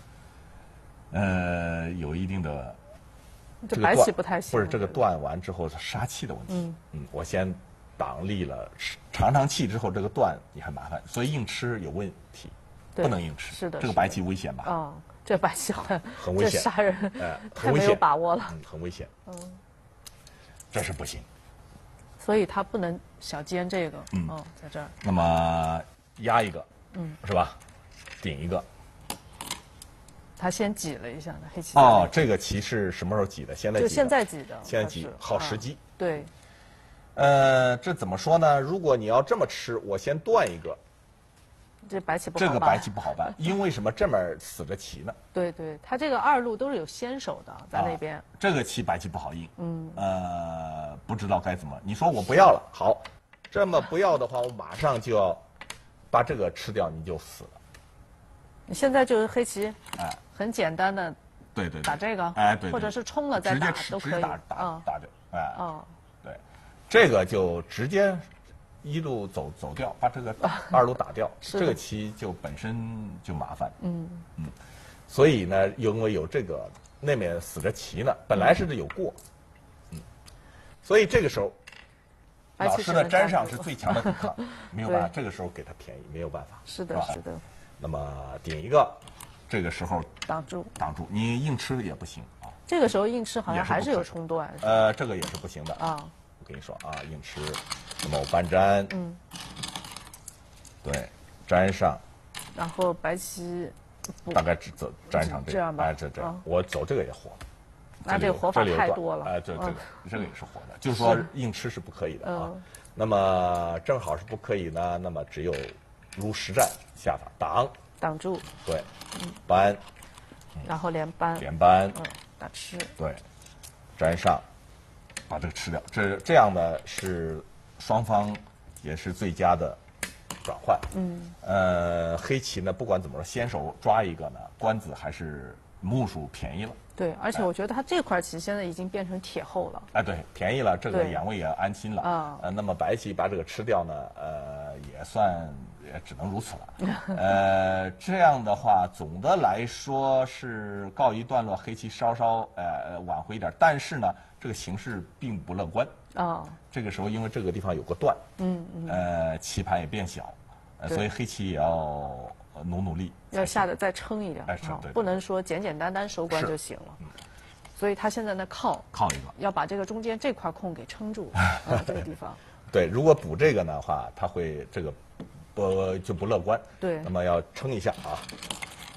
B: 呃，有一定的。
A: 这白棋不太行，
B: 不是这个断完之后是杀气的问题。嗯嗯，我先挡力了，长长气之后这个断你很麻烦，所以硬吃有问题，不能硬吃。
A: 是的，
B: 这个白棋危险吧？
A: 啊、哦，这白棋很
B: 很危险，
A: 杀人，
B: 哎，
A: 太没有把握了，
B: 嗯，很危险。嗯，这是不行。
A: 所以他不能小尖这个，嗯，哦、在这儿。
B: 那么压一个，嗯，是吧？顶一个。
A: 他先挤了一下呢，黑棋。
B: 哦，这个棋是什么时候挤的？现在挤的。
A: 就现在挤的。
B: 现在挤，好时机、
A: 啊。对。
B: 呃，这怎么说呢？如果你要这么吃，我先断一个。
A: 这白棋不好办。
B: 这个白棋不好办，因为什么？这面死着棋呢。
A: 对对，他这个二路都是有先手的，在那边、啊。
B: 这个棋白棋不好应。嗯。呃，不知道该怎么。你说我不要了，好，这么不要的话，我马上就要把这个吃掉，你就死了。
A: 现在就是黑棋，哎，很简单的，
B: 对对，
A: 打这个，
B: 哎对，
A: 或者是冲了再打都可以，
B: 打打打掉，哎，
A: 哦，
B: 对，这个就直接一路走走掉，把这个二路打掉，这个棋就本身就麻烦，嗯嗯，所以呢，因为有这个那面死着棋呢，本来是有过，嗯，所以这个时候，老师的粘上是最强的抵抗，没有办法，这个时候给他便宜没有办法，
A: 是的，是的。
B: 那么顶一个，这个时候
A: 挡住，
B: 挡住，你硬吃也不行啊。
A: 这个时候硬吃好像还是有冲断。
B: 呃，这个也是不行的啊。我跟你说啊，硬吃，那么我搬粘，嗯，对，粘上，
A: 然后白棋
B: 大概只走粘上这
A: 这样吧，
B: 哎，这这，我走这个也活。
A: 那这个活法太多了。
B: 哎，这这个这个也是活的，就是说硬吃是不可以的啊。那么正好是不可以呢，那么只有。如实战下法挡
A: 挡住，
B: 对，扳，
A: 然后连扳
B: 连扳，
A: 嗯，打吃，
B: 对，粘上，把这个吃掉。这这样呢是双方也是最佳的转换。嗯，呃，黑棋呢不管怎么说，先手抓一个呢，官子还是目数便宜了。
A: 对，而且我觉得他这块棋现在已经变成铁后了。
B: 哎，对，便宜了，这个眼位也安心了。啊，呃，那么白棋把这个吃掉呢，呃，也算。也只能如此了，呃，这样的话，总的来说是告一段落，黑棋稍稍呃挽回一点，但是呢，这个形势并不乐观啊。哦、这个时候，因为这个地方有个断，嗯嗯，呃，棋盘也变小，呃，所以黑棋也要努努力，
A: 要下的再撑一点，
B: 哎，撑对，
A: 不能说简简单单收官就行了。嗯，所以他现在呢靠
B: 靠一个，
A: 要把这个中间这块空给撑住，啊，这个地方。
B: 对，如果补这个的话，他会这个。不就不乐观，
A: 对，
B: 那么要撑一下啊，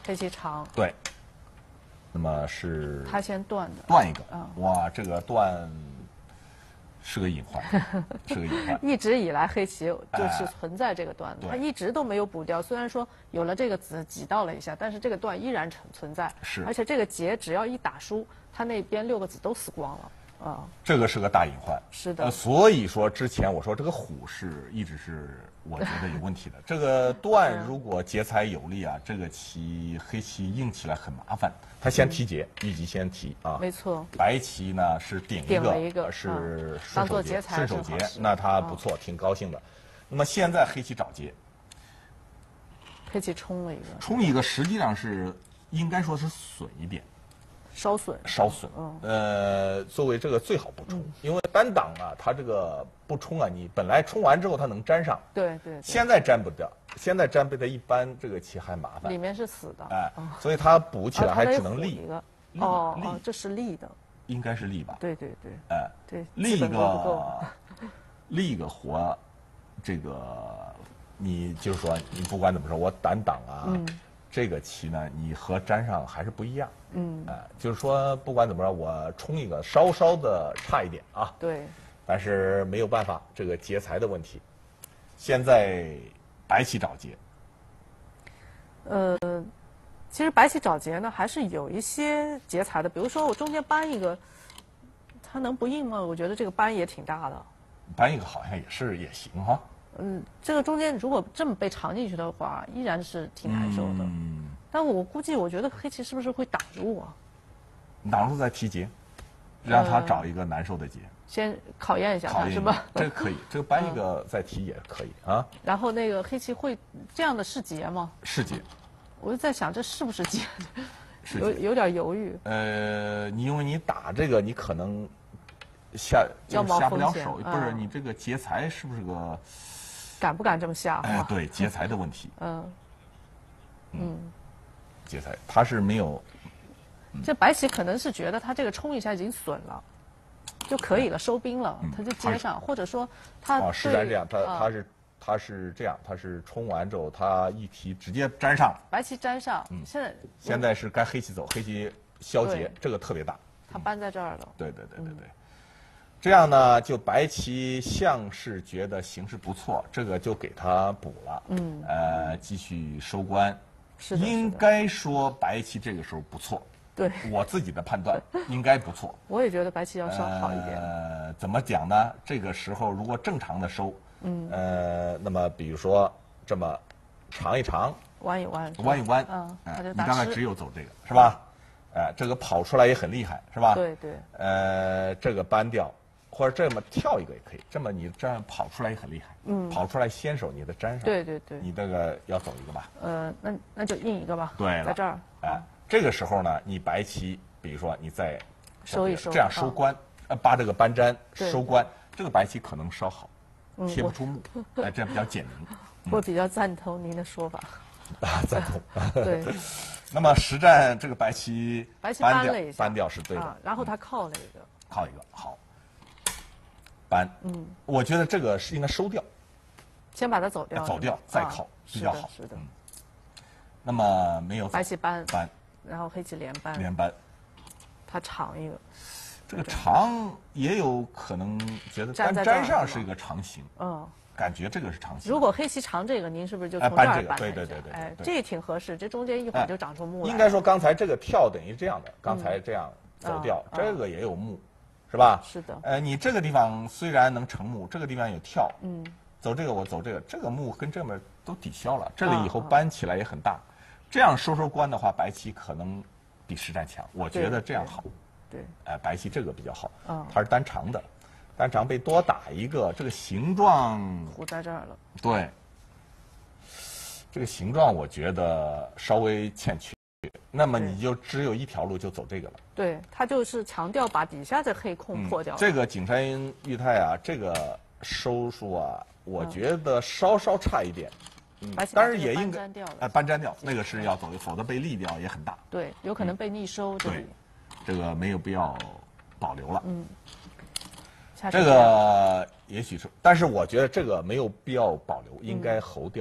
A: 黑棋长。
B: 对。那么是
A: 他先断的。
B: 断一个。
A: 嗯、
B: 哇，这个断是个隐患，是个隐患。
A: 一直以来黑棋就是存在这个断的，
B: 哎、
A: 他一直都没有补掉。虽然说有了这个子挤到了一下，但是这个断依然存存在。
B: 是。
A: 而且这个劫只要一打输，他那边六个子都死光了。啊，
B: 这个是个大隐患。
A: 是的。
B: 呃，所以说之前我说这个虎是一直是我觉得有问题的。这个断如果劫财有力啊，这个棋黑棋应起来很麻烦。他先提劫，嗯、一级先提啊。
A: 没错。
B: 白棋呢是顶一个，
A: 顶了一个
B: 是
A: 顺
B: 手劫，顺手劫，那他不错，挺高兴的。那么现在黑棋找劫，
A: 黑棋冲了一个，
B: 冲一个实际上是应该说是损一点。
A: 稍损，
B: 稍损，嗯，呃，作为这个最好不冲，嗯、因为单挡啊，它这个不冲啊，你本来冲完之后它能粘上，
A: 对 对, 对，
B: 现在粘不掉，现在粘不掉，一般这个棋还麻烦，
A: 里面是死的，
B: 哎，哦、所以它补起来还只能立
A: 一个，哦哦，这是立的，
B: 应该是立吧？
A: 对对对，
B: 哎，
A: 对，
B: 立一个，立一个活，这个你就是说你不管怎么说，我单挡啊。嗯，这个棋呢，你和粘上还是不一样。嗯，啊、呃，就是说不管怎么着，我冲一个稍稍的差一点啊。
A: 对。
B: 但是没有办法，这个劫财的问题。现在白棋找劫。
A: 呃，其实白棋找劫呢，还是有一些劫财的。比如说我中间搬一个，它能不应吗？我觉得这个搬也挺大的。
B: 搬一个好像也是也行哈。
A: 嗯，这个中间如果这么被藏进去的话，依然是挺难受的。嗯，但我估计，我觉得黑棋是不是会挡住啊？
B: 挡住再提劫，让他找一个难受的劫。呃、
A: 先考验一下他是吧？
B: 这个可以，这个搬一个再提也可以啊。
A: 然后那个黑棋会这样的是劫吗？
B: 是劫。
A: 我就在想，这是不是劫？
B: 是
A: 有有点犹豫。
B: 呃，你因为你打这个，你可能下就下不了手，不是你这个劫财是不是个？
A: 敢不敢这么下？
B: 哎，对，劫财的问题。
A: 嗯，嗯，
B: 劫财，他是没有。
A: 嗯、这白棋可能是觉得他这个冲一下已经损了，就可以了，收兵了，嗯、他就接上，或者说他
B: 啊，是这样，他他是他是这样，他是冲完之后，他一提直接粘上。
A: 白棋粘上，嗯，现在
B: 现在是该黑棋走，黑棋消劫，这个特别大。
A: 他搬在这儿了。
B: 对对对对对。这样呢，就白棋像是觉得形势不错，这个就给他补了。嗯，呃，继续收官。
A: 是的。
B: 应该说白棋这个时候不错。
A: 对。
B: 我自己的判断应该不错。
A: 我也觉得白棋要稍好一点。
B: 呃，怎么讲呢？这个时候如果正常的收，嗯，呃，那么比如说这么长一长，
A: 弯一弯，
B: 弯一弯，
A: 嗯，
B: 呃、你大概只有走这个是吧？哎、呃，这个跑出来也很厉害，是吧？
A: 对对。
B: 呃，这个搬掉。或者这么跳一个也可以，这么你这样跑出来也很厉害。嗯，跑出来先手你的粘上。
A: 对对对。
B: 你这个要走一个吧？
A: 呃，那那就印一个吧。
B: 对了，
A: 在这儿。
B: 哎，这个时候呢，你白棋，比如说你再
A: 收一收，
B: 这样收官，呃，把这个搬粘收官，这个白棋可能稍好，贴不出目，哎，这样比较简明。
A: 我比较赞同您的说法。
B: 啊，赞同。
A: 对。
B: 那么实战这个白棋
A: 白棋搬了一下，
B: 搬掉是对的，
A: 然后他靠了一个，
B: 靠一个好。搬，嗯，我觉得这个是应该收掉，
A: 先把它走掉，
B: 走掉再靠比较好，
A: 是的。
B: 那么没有
A: 白棋搬
B: 搬，
A: 然后黑棋连搬，
B: 连搬，
A: 它长一个，
B: 这个长也有可能觉得但粘上是一个长形，嗯，感觉这个是长形。
A: 如果黑棋长这个，您是不是就从这儿搬？
B: 对对对对，
A: 哎，这也挺合适，这中间一会儿就长出目来。
B: 应该说刚才这个跳等于这样的，刚才这样走掉，这个也有目。是吧？
A: 是的。
B: 呃，你这个地方虽然能成目，这个地方有跳，嗯，走这个我走这个，这个目跟这边都抵消了，这里以后搬起来也很大。啊啊、这样收收官的话，白棋可能比实战强，我觉得这样好。
A: 对。
B: 哎、呃，白棋这个比较好。啊。它是单长的，单长被多打一个，这个形状。
A: 糊在这儿了。
B: 对。这个形状我觉得稍微欠缺。那么你就只有一条路，就走这个了。
A: 对，他就是强调把底下这黑空破掉、
B: 嗯。这个景山裕太啊，这个收束啊，我觉得稍稍差一点。
A: 嗯，
B: 当然也应该
A: 哎，
B: 搬粘掉，那个是要走的，否则被立掉也很大。
A: 对，有可能被逆收。这里、
B: 对，这个没有必要保留了。
A: 嗯，
B: 这个也许是，但是我觉得这个没有必要保留，应该侯掉。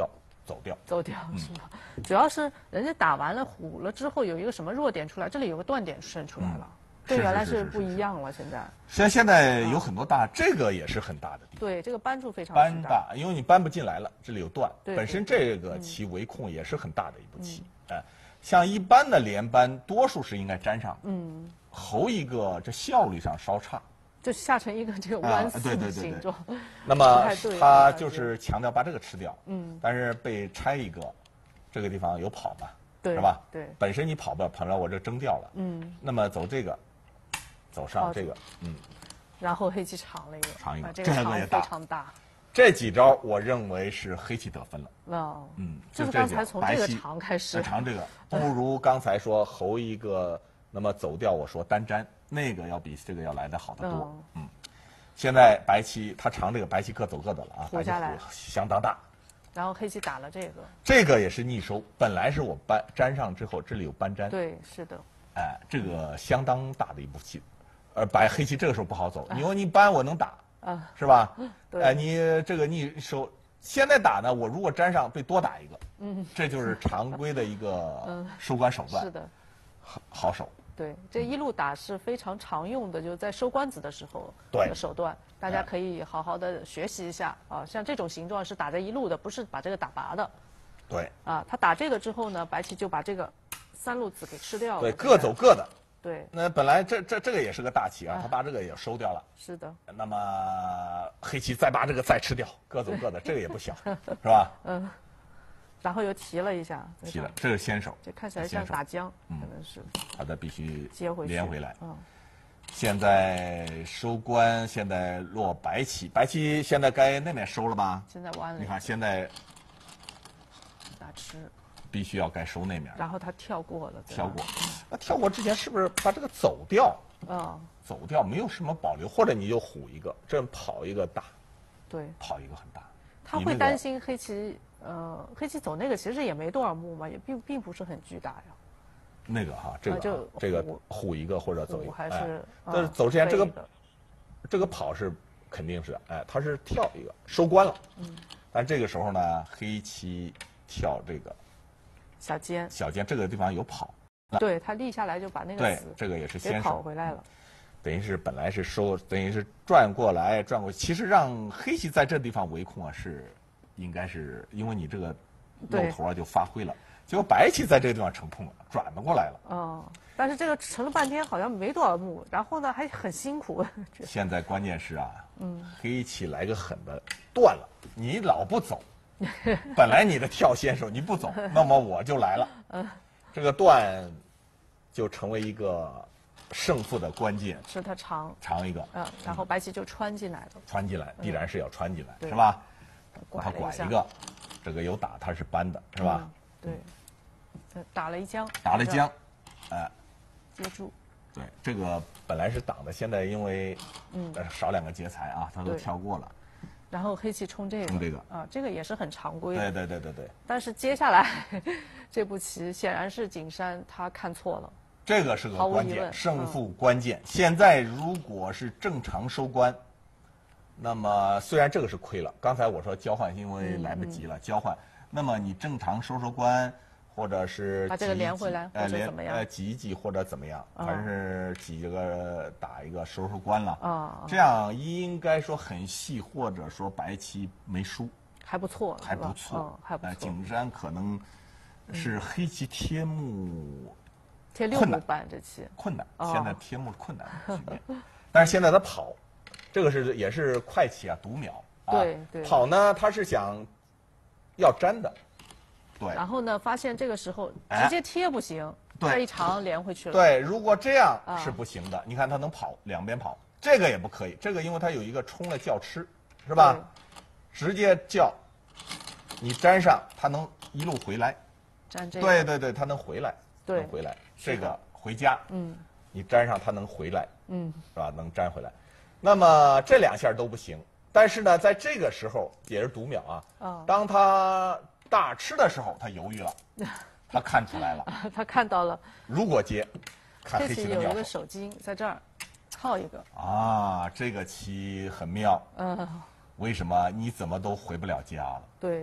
B: 走掉。
A: 走掉是吧？主要是人家打完了虎了之后有一个什么弱点出来，这里有个断点渗出来了，跟原来是不一样了。现在
B: 现现在有很多大，这个也是很大的地方。
A: 对，这个扳住非常
B: 扳大，因为你扳不进来了，这里有断，
A: 对
B: 本身这个棋围控也是很大的一步棋。哎，像一般的连扳，多数是应该粘上。嗯，侯一个这效率上稍差。
A: 就下成一个这个弯丝的形状，
B: 那么他就是强调把这个吃掉，嗯，但是被拆一个，这个地方有跑嘛，
A: 对，
B: 是吧？
A: 对，
B: 本身你跑不了，跑不了我这争掉了，嗯，那么走这个，走上这个，嗯，
A: 然后黑棋长了一个，
B: 长一个，
A: 这个长非常大。
B: 这几招我认为是黑棋得分了，
A: 哦，
B: 嗯，
A: 就是刚才从这个长开始，
B: 长这个不如刚才说侯一个，那么走掉，我说单粘。那个要比这个要来的好得多，嗯，嗯现在白棋它长这个，白棋各走各的了啊，
A: 白棋
B: 相当大，
A: 然后黑棋打了这个，
B: 这个也是逆收，本来是我扳粘上之后，这里有扳粘，
A: 对，是的，
B: 哎，这个相当大的一步棋，而白黑棋这个时候不好走，你说你扳我能打，啊，是吧？哎，你这个逆收，现在打呢，我如果粘上被多打一个，嗯，这就是常规的一个收官手段，
A: 是的，
B: 好好手。
A: 对，这一路打是非常常用的，就在收官子的时候的手段，大家可以好好的学习一下啊。像这种形状是打在一路的，不是把这个打拔的。
B: 对。
A: 啊，他打这个之后呢，白棋就把这个三路子给吃掉了。
B: 对，各走各的。
A: 对。
B: 那本来这这这个也是个大棋啊，他把这个也收掉了。
A: 是的。
B: 那么黑棋再把这个再吃掉，各走各的，这个也不小，是吧？嗯。
A: 然后又提了一下，
B: 提了，这是先手，
A: 这看起来像打将，可能是。
B: 他的必须
A: 接回
B: 连回来。嗯。现在收官，现在落白棋，白棋现在该那边收了吧？
A: 现在弯了。
B: 你看现在
A: 打吃，
B: 必须要该收那面。
A: 然后他跳过了。
B: 跳过，那跳过之前是不是把这个走掉？啊。走掉没有什么保留，或者你就虎一个，这跑一个大。
A: 对。
B: 跑一个很大。
A: 他会担心黑棋。呃，黑棋走那个其实也没多少目嘛，也并并不是很巨大呀。
B: 那个哈，这个、啊、这个虎一个或者走一个，
A: 还是
B: 但是走之前这个这个跑是肯定是，哎，他是跳一个收官了。嗯。但这个时候呢，黑棋跳这个
A: 小尖，
B: 小尖这个地方有跑。
A: 对他立下来就把那个
B: 对这个也是先手
A: 跑回来了。
B: 等于是本来是收，等于是转过来转过去，其实让黑棋在这地方围控啊是。应该是因为你这个露头啊就发挥了，结果白棋在这个地方成空了，转了过来了。
A: 哦，但是这个成了半天好像没多少目，然后呢还很辛苦。
B: 现在关键是啊，嗯，黑棋来个狠的，断了，你老不走，本来你的跳先手你不走，那么我就来了。嗯，这个断就成为一个胜负的关键。
A: 是它长
B: 长一个，
A: 嗯，然后白棋就穿进来了。
B: 穿进来必然是要穿进来，是吧？
A: 拐
B: 他拐一个，这个有打，他是扳的，是吧？
A: 对，打了一将，
B: 打了一将，哎，
A: 接住。
B: 对，这个本来是挡的，现在因为嗯少两个劫财啊，他都跳过了。
A: 然后黑棋冲这个，
B: 冲这个
A: 啊，这个也是很常规的。
B: 对对对对对。
A: 但是接下来这步棋显然是景山他看错了。
B: 这个是个关键，胜负关键。现在如果是正常收官。那么虽然这个是亏了，刚才我说交换，因为来不及了、嗯、交换。那么你正常收收官，或者是
A: 把这个连回来，或者怎么样？
B: 呃，挤一挤或者怎么样，哦、反正是挤这个打一个收收官了。啊、哦，这样应该说很细，或者说白棋没输，
A: 还不错，
B: 还不错，
A: 哦、还不错。
B: 呃，景山可能是黑棋贴目
A: 贴六目半这棋
B: 困难，哦、现在贴目困难的局面，但是现在他跑。这个是也是快棋啊，读秒啊。
A: 对对。
B: 跑呢，他是想要粘的，对。
A: 然后呢，发现这个时候直接贴不行，他一长连回去了。
B: 对，如果这样是不行的。你看他能跑，两边跑，这个也不可以。这个因为它有一个冲了叫吃，是吧？直接叫，你粘上，它能一路回来。
A: 粘这个。
B: 对对对，它能回来，
A: 对，
B: 能回来。这个回家，嗯，你粘上它能回来，嗯，是吧？能粘回来。那么这两下都不行，但是呢，在这个时候也是读秒啊。哦、当他大吃的时候，他犹豫了，他看出来了，
A: 他看到了。
B: 如果接，看黑棋的妙手。
A: 有一个手筋在这儿，靠一个。
B: 啊，这个棋很妙。嗯。为什么？你怎么都回不了家了？
A: 对，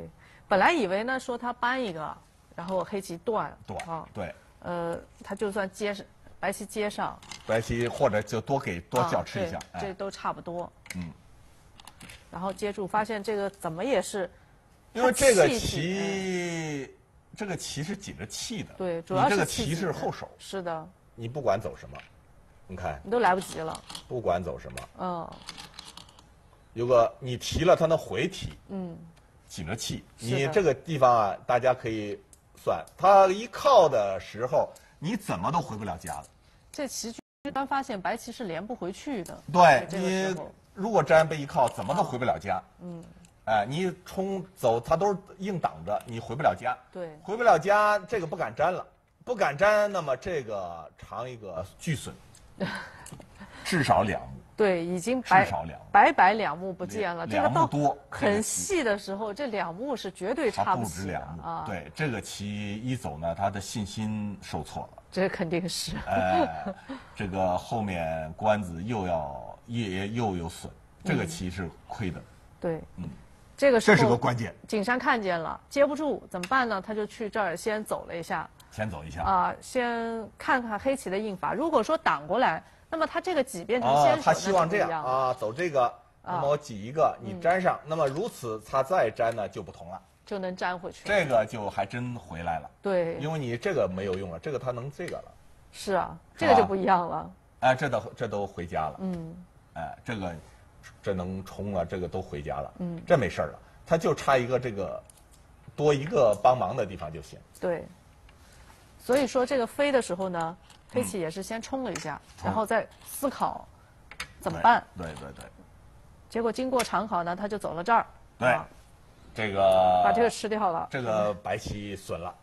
A: 本来以为呢说他搬一个，然后黑棋断，
B: 断
A: 啊，
B: 对，
A: 呃，他就算接上白棋接上，
B: 白棋或者就多给多
A: 啊
B: 搅吃一下，
A: 对这都差不多。
B: 嗯，
A: 然后接住，发现这个怎么也是，
B: 因为这个
A: 它气体
B: 棋，这个棋是紧着气的，
A: 对，主要
B: 你这个棋
A: 是气紧的
B: 是后手，
A: 是的，
B: 你不管走什么，你看
A: 你都来不及了。
B: 不管走什么，
A: 嗯，
B: 有个你提了，它能回提，
A: 嗯，
B: 紧着气。
A: 是的
B: 你这个地方啊，大家可以算，它一靠的时候，你怎么都回不了家了。
A: 这棋局突然发现白棋是连不回去的。
B: 对
A: 这个时
B: 你
A: 候，
B: 如果粘被一靠，怎么都回不了家。
A: 嗯，
B: 哎，你冲走，它都是硬挡着，你回不了家。
A: 对，
B: 回不了家，这个不敢粘了，不敢粘，那么这个尝一个巨损，至少两目。
A: 对，已经白
B: 至少两目
A: 白白两目不见了。这个到
B: 两目多
A: 很细的时候，这两目是绝对
B: 它不
A: 差起的
B: 止两目。
A: 啊。，
B: 对，这个棋一走呢，他的信心受挫了。
A: 这肯定是。
B: 哎，这个后面官子又要也又有损，这个棋是亏的。
A: 对，嗯，这个时候
B: 这是个关键。
A: 景山看见了，接不住怎么办呢？他就去这儿先走了一下，
B: 先走一下
A: 啊、先看看黑棋的应法。如果说挡过来，那么他这个挤变成
B: 啊
A: 先手，
B: 他希望这
A: 那就不一样了。
B: 样啊，走这个，那么我挤一个，你粘上，那么如此他再粘呢就不同了，
A: 就能粘回去。
B: 这个就还真回来了。
A: 对，
B: 因为你这个没有用了，这个他能这个了。
A: 是啊，
B: 是吧
A: 这个就不一样了。
B: 哎，这都这都回家了。
A: 嗯，
B: 哎，这个这能冲了，这个都回家了。嗯，这没事儿了，他就差一个这个多一个帮忙的地方就行。
A: 对。所以说这个飞的时候呢，黑棋也是先冲了一下，
B: 冲
A: 然后再思考怎么办。
B: 对对对
A: 结果经过长考呢，他就走了这儿。
B: 对，
A: 啊
B: 这个
A: 把这个吃掉了。
B: 这个白棋损了。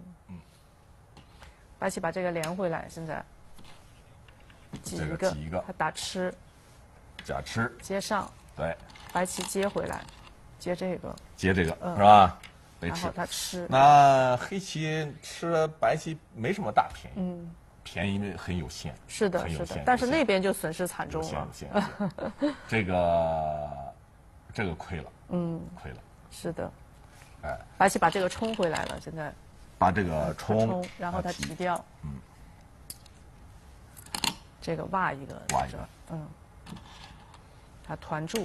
A: 白棋把这个连回来，现在挤
B: 这个
A: 一个，
B: 挤一个
A: 他打吃
B: 假吃，
A: 接上，
B: 对，
A: 白棋接回来，接这个，
B: 接这个、
A: 嗯
B: 是吧？得吃
A: 然后。他吃，
B: 那黑棋吃白棋没什么大便宜，
A: 嗯，
B: 便宜很有限，
A: 是的，
B: 很有限
A: 是的，但是
B: 有限
A: 那边就损失惨
B: 有
A: 重了，
B: 限有限有限，这个这个亏了，
A: 嗯，
B: 亏了，
A: 是的，
B: 哎，
A: 白棋把这个冲回来了，现在
B: 把这个
A: 他
B: 冲，
A: 冲，然后他
B: 提
A: 提掉，
B: 嗯，
A: 这个挖一个，
B: 挖一个
A: 在这儿，嗯，他团住，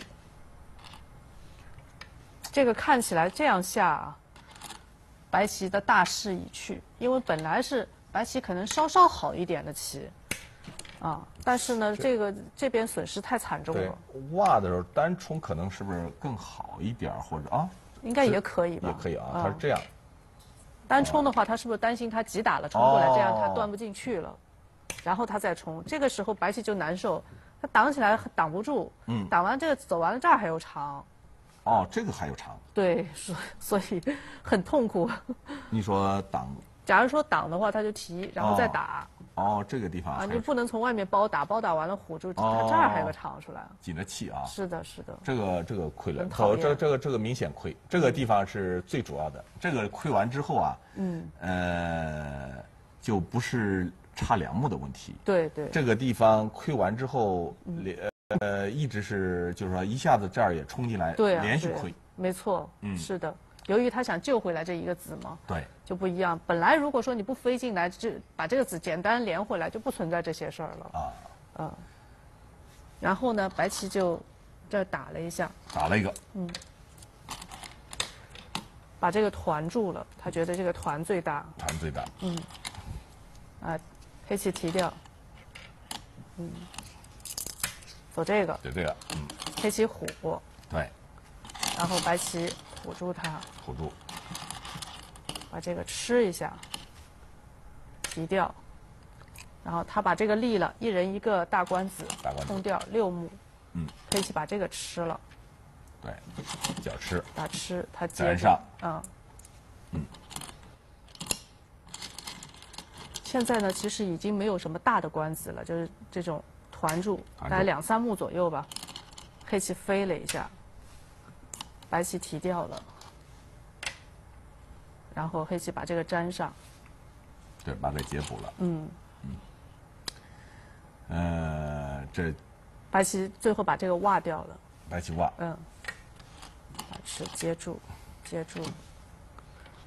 A: 这个看起来这样下啊，白棋的大势已去，因为本来是白棋可能稍稍好一点的棋，啊，但是呢，这个这边损失太惨重
B: 对
A: 了，
B: 挖的时候单冲可能是不是更好一点儿，或者啊
A: 应该也可以吧？
B: 也可以啊，它是这样，
A: 单冲的话，他是不是担心他急打了冲过来，
B: 哦
A: 这样他断不进去了，然后他再冲，这个时候白棋就难受，他挡起来挡不住，
B: 嗯
A: 挡完这个走完了这儿还有长，
B: 哦，这个还有长，
A: 对，所所以很痛苦。
B: 你说挡
A: 假如说挡的话，他就提，然后再打，
B: 哦，这个地方
A: 啊，
B: 还
A: 你就不能从外面包打，包打完了唬住，他
B: 哦
A: 这儿还有个长出来。
B: 紧着气啊，
A: 是的，是的，
B: 这个这个亏了
A: 很，讨厌
B: 这这个这个明显亏，这个地方是最主要的。这个亏完之后啊，
A: 嗯，
B: 呃，就不是差两目的问题。
A: 对对，
B: 这个地方亏完之后，连呃一直是就是说一下子这儿也冲进来，
A: 对啊，对啊
B: 连续亏。
A: 没错，
B: 嗯
A: 是的。由于他想救回来这一个子嘛，
B: 对，
A: 就不一样。本来如果说你不飞进来，就把这个子简单连回来，就不存在这些事儿了。
B: 啊，
A: 嗯。然后呢，白棋就这儿打了一下，
B: 打了一个，
A: 把这个团住了。他觉得这个团最大，
B: 团最大。
A: 啊，黑棋提掉，嗯，走这个，
B: 就这个，嗯，
A: 黑棋虎，
B: 对，
A: 然后白棋虎住它，
B: 辅助，
A: 把这个吃一下，提掉，然后他把这个立了，一人一个大官子，
B: 大官子
A: 冲掉六目，
B: 嗯，
A: 黑棋把这个吃了，
B: 对，脚吃，
A: 打吃，他接着
B: 粘上，
A: 嗯，
B: 嗯。
A: 现在呢，其实已经没有什么大的官子了，就是这种团住，
B: 团住
A: 大概两三目左右吧。黑棋飞了一下，白棋提掉了，然后黑棋把这个粘上，
B: 对，把它截补了。
A: 嗯，
B: 呃，这
A: 白棋最后把这个挖掉了，
B: 白棋挖，
A: 嗯，把吃接住，接住，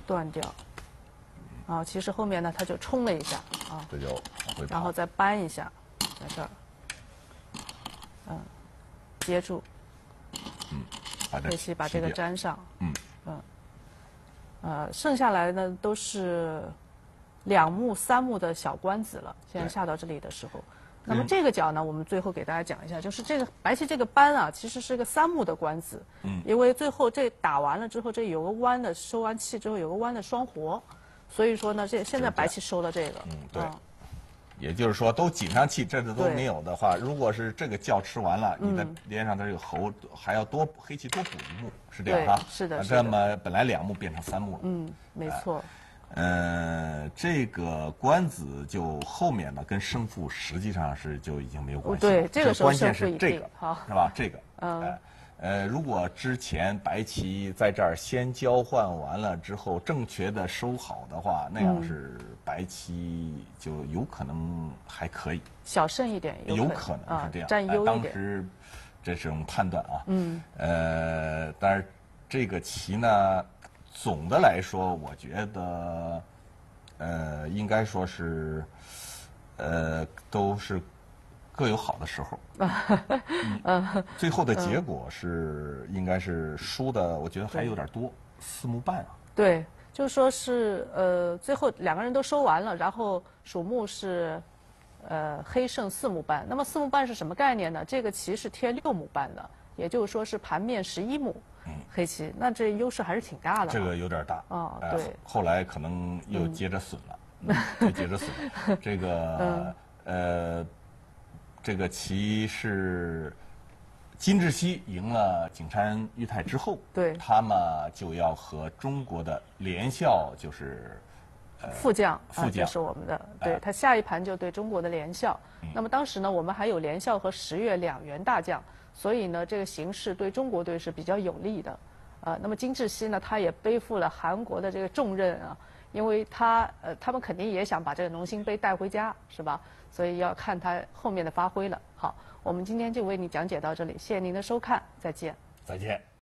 A: 断掉。啊，其实后面呢，它就冲了一下啊，
B: 这就会
A: 然后再扳一下，在这儿，嗯，接住，
B: 嗯，把这
A: 黑棋把这个粘上，
B: 嗯
A: 嗯，呃，剩下来呢都是两目、三目的小官子了。现在下到这里的时候，那么这个角呢，我们最后给大家讲一下，就是这个白棋这个扳啊，其实是个三目的官子，嗯，因为最后这打完了之后，这有个弯的，收完气之后有个弯的双活。所以说呢，这现在白棋收了这个，
B: 嗯，对，啊、也就是说都紧上气，这个都没有的话，如果是这个觉吃完了，你再连上它这个猴，还要多黑棋多补一目，是这样哈？
A: 是的，
B: 这么本来两目变成三目了，
A: 嗯，没错。
B: 呃，这个官子就后面呢，跟胜负实际上是就已经没有关系了。
A: 对，这个时候
B: 关键是这个，
A: 好，
B: 是吧？这个，
A: 嗯。
B: 呃呃，如果之前白棋在这儿先交换完了之后，正确的收好的话，那样是白棋就有可能还可以
A: 小胜一点，
B: 有可能是这样，
A: 占优一点。
B: 当时这是种判断啊。嗯。呃，但是这个棋呢，总的来说，我觉得，呃，应该说是，呃，都是。各有好的时候，嗯，最后的结果是应该是输的，我觉得还有点多，四目半啊。
A: 对，就说是呃，最后两个人都收完了，然后属目是呃黑胜四目半。那么四目半是什么概念呢？这个棋是贴六目半的，也就是说是盘面十一目，嗯，黑棋，那这优势还是挺大的。
B: 这个有点大
A: 啊，对。
B: 后来可能又接着损了，又接着损了。这个呃。这个棋是金志熙赢了景山裕太之后，
A: 对，
B: 他们就要和中国的联校就是
A: 呃副将，
B: 副将、
A: 啊、是我们的，对、呃、他下一盘就对中国的联校。嗯、那么当时呢，我们还有联校和十月两员大将，所以呢，这个形势对中国队是比较有利的。呃，那么金志熙呢，他也背负了韩国的这个重任啊，因为他呃，他们肯定也想把这个农心杯带回家，是吧？所以要看他后面的发挥了。好，我们今天就为你讲解到这里，谢谢您的收看，再见。
B: 再见。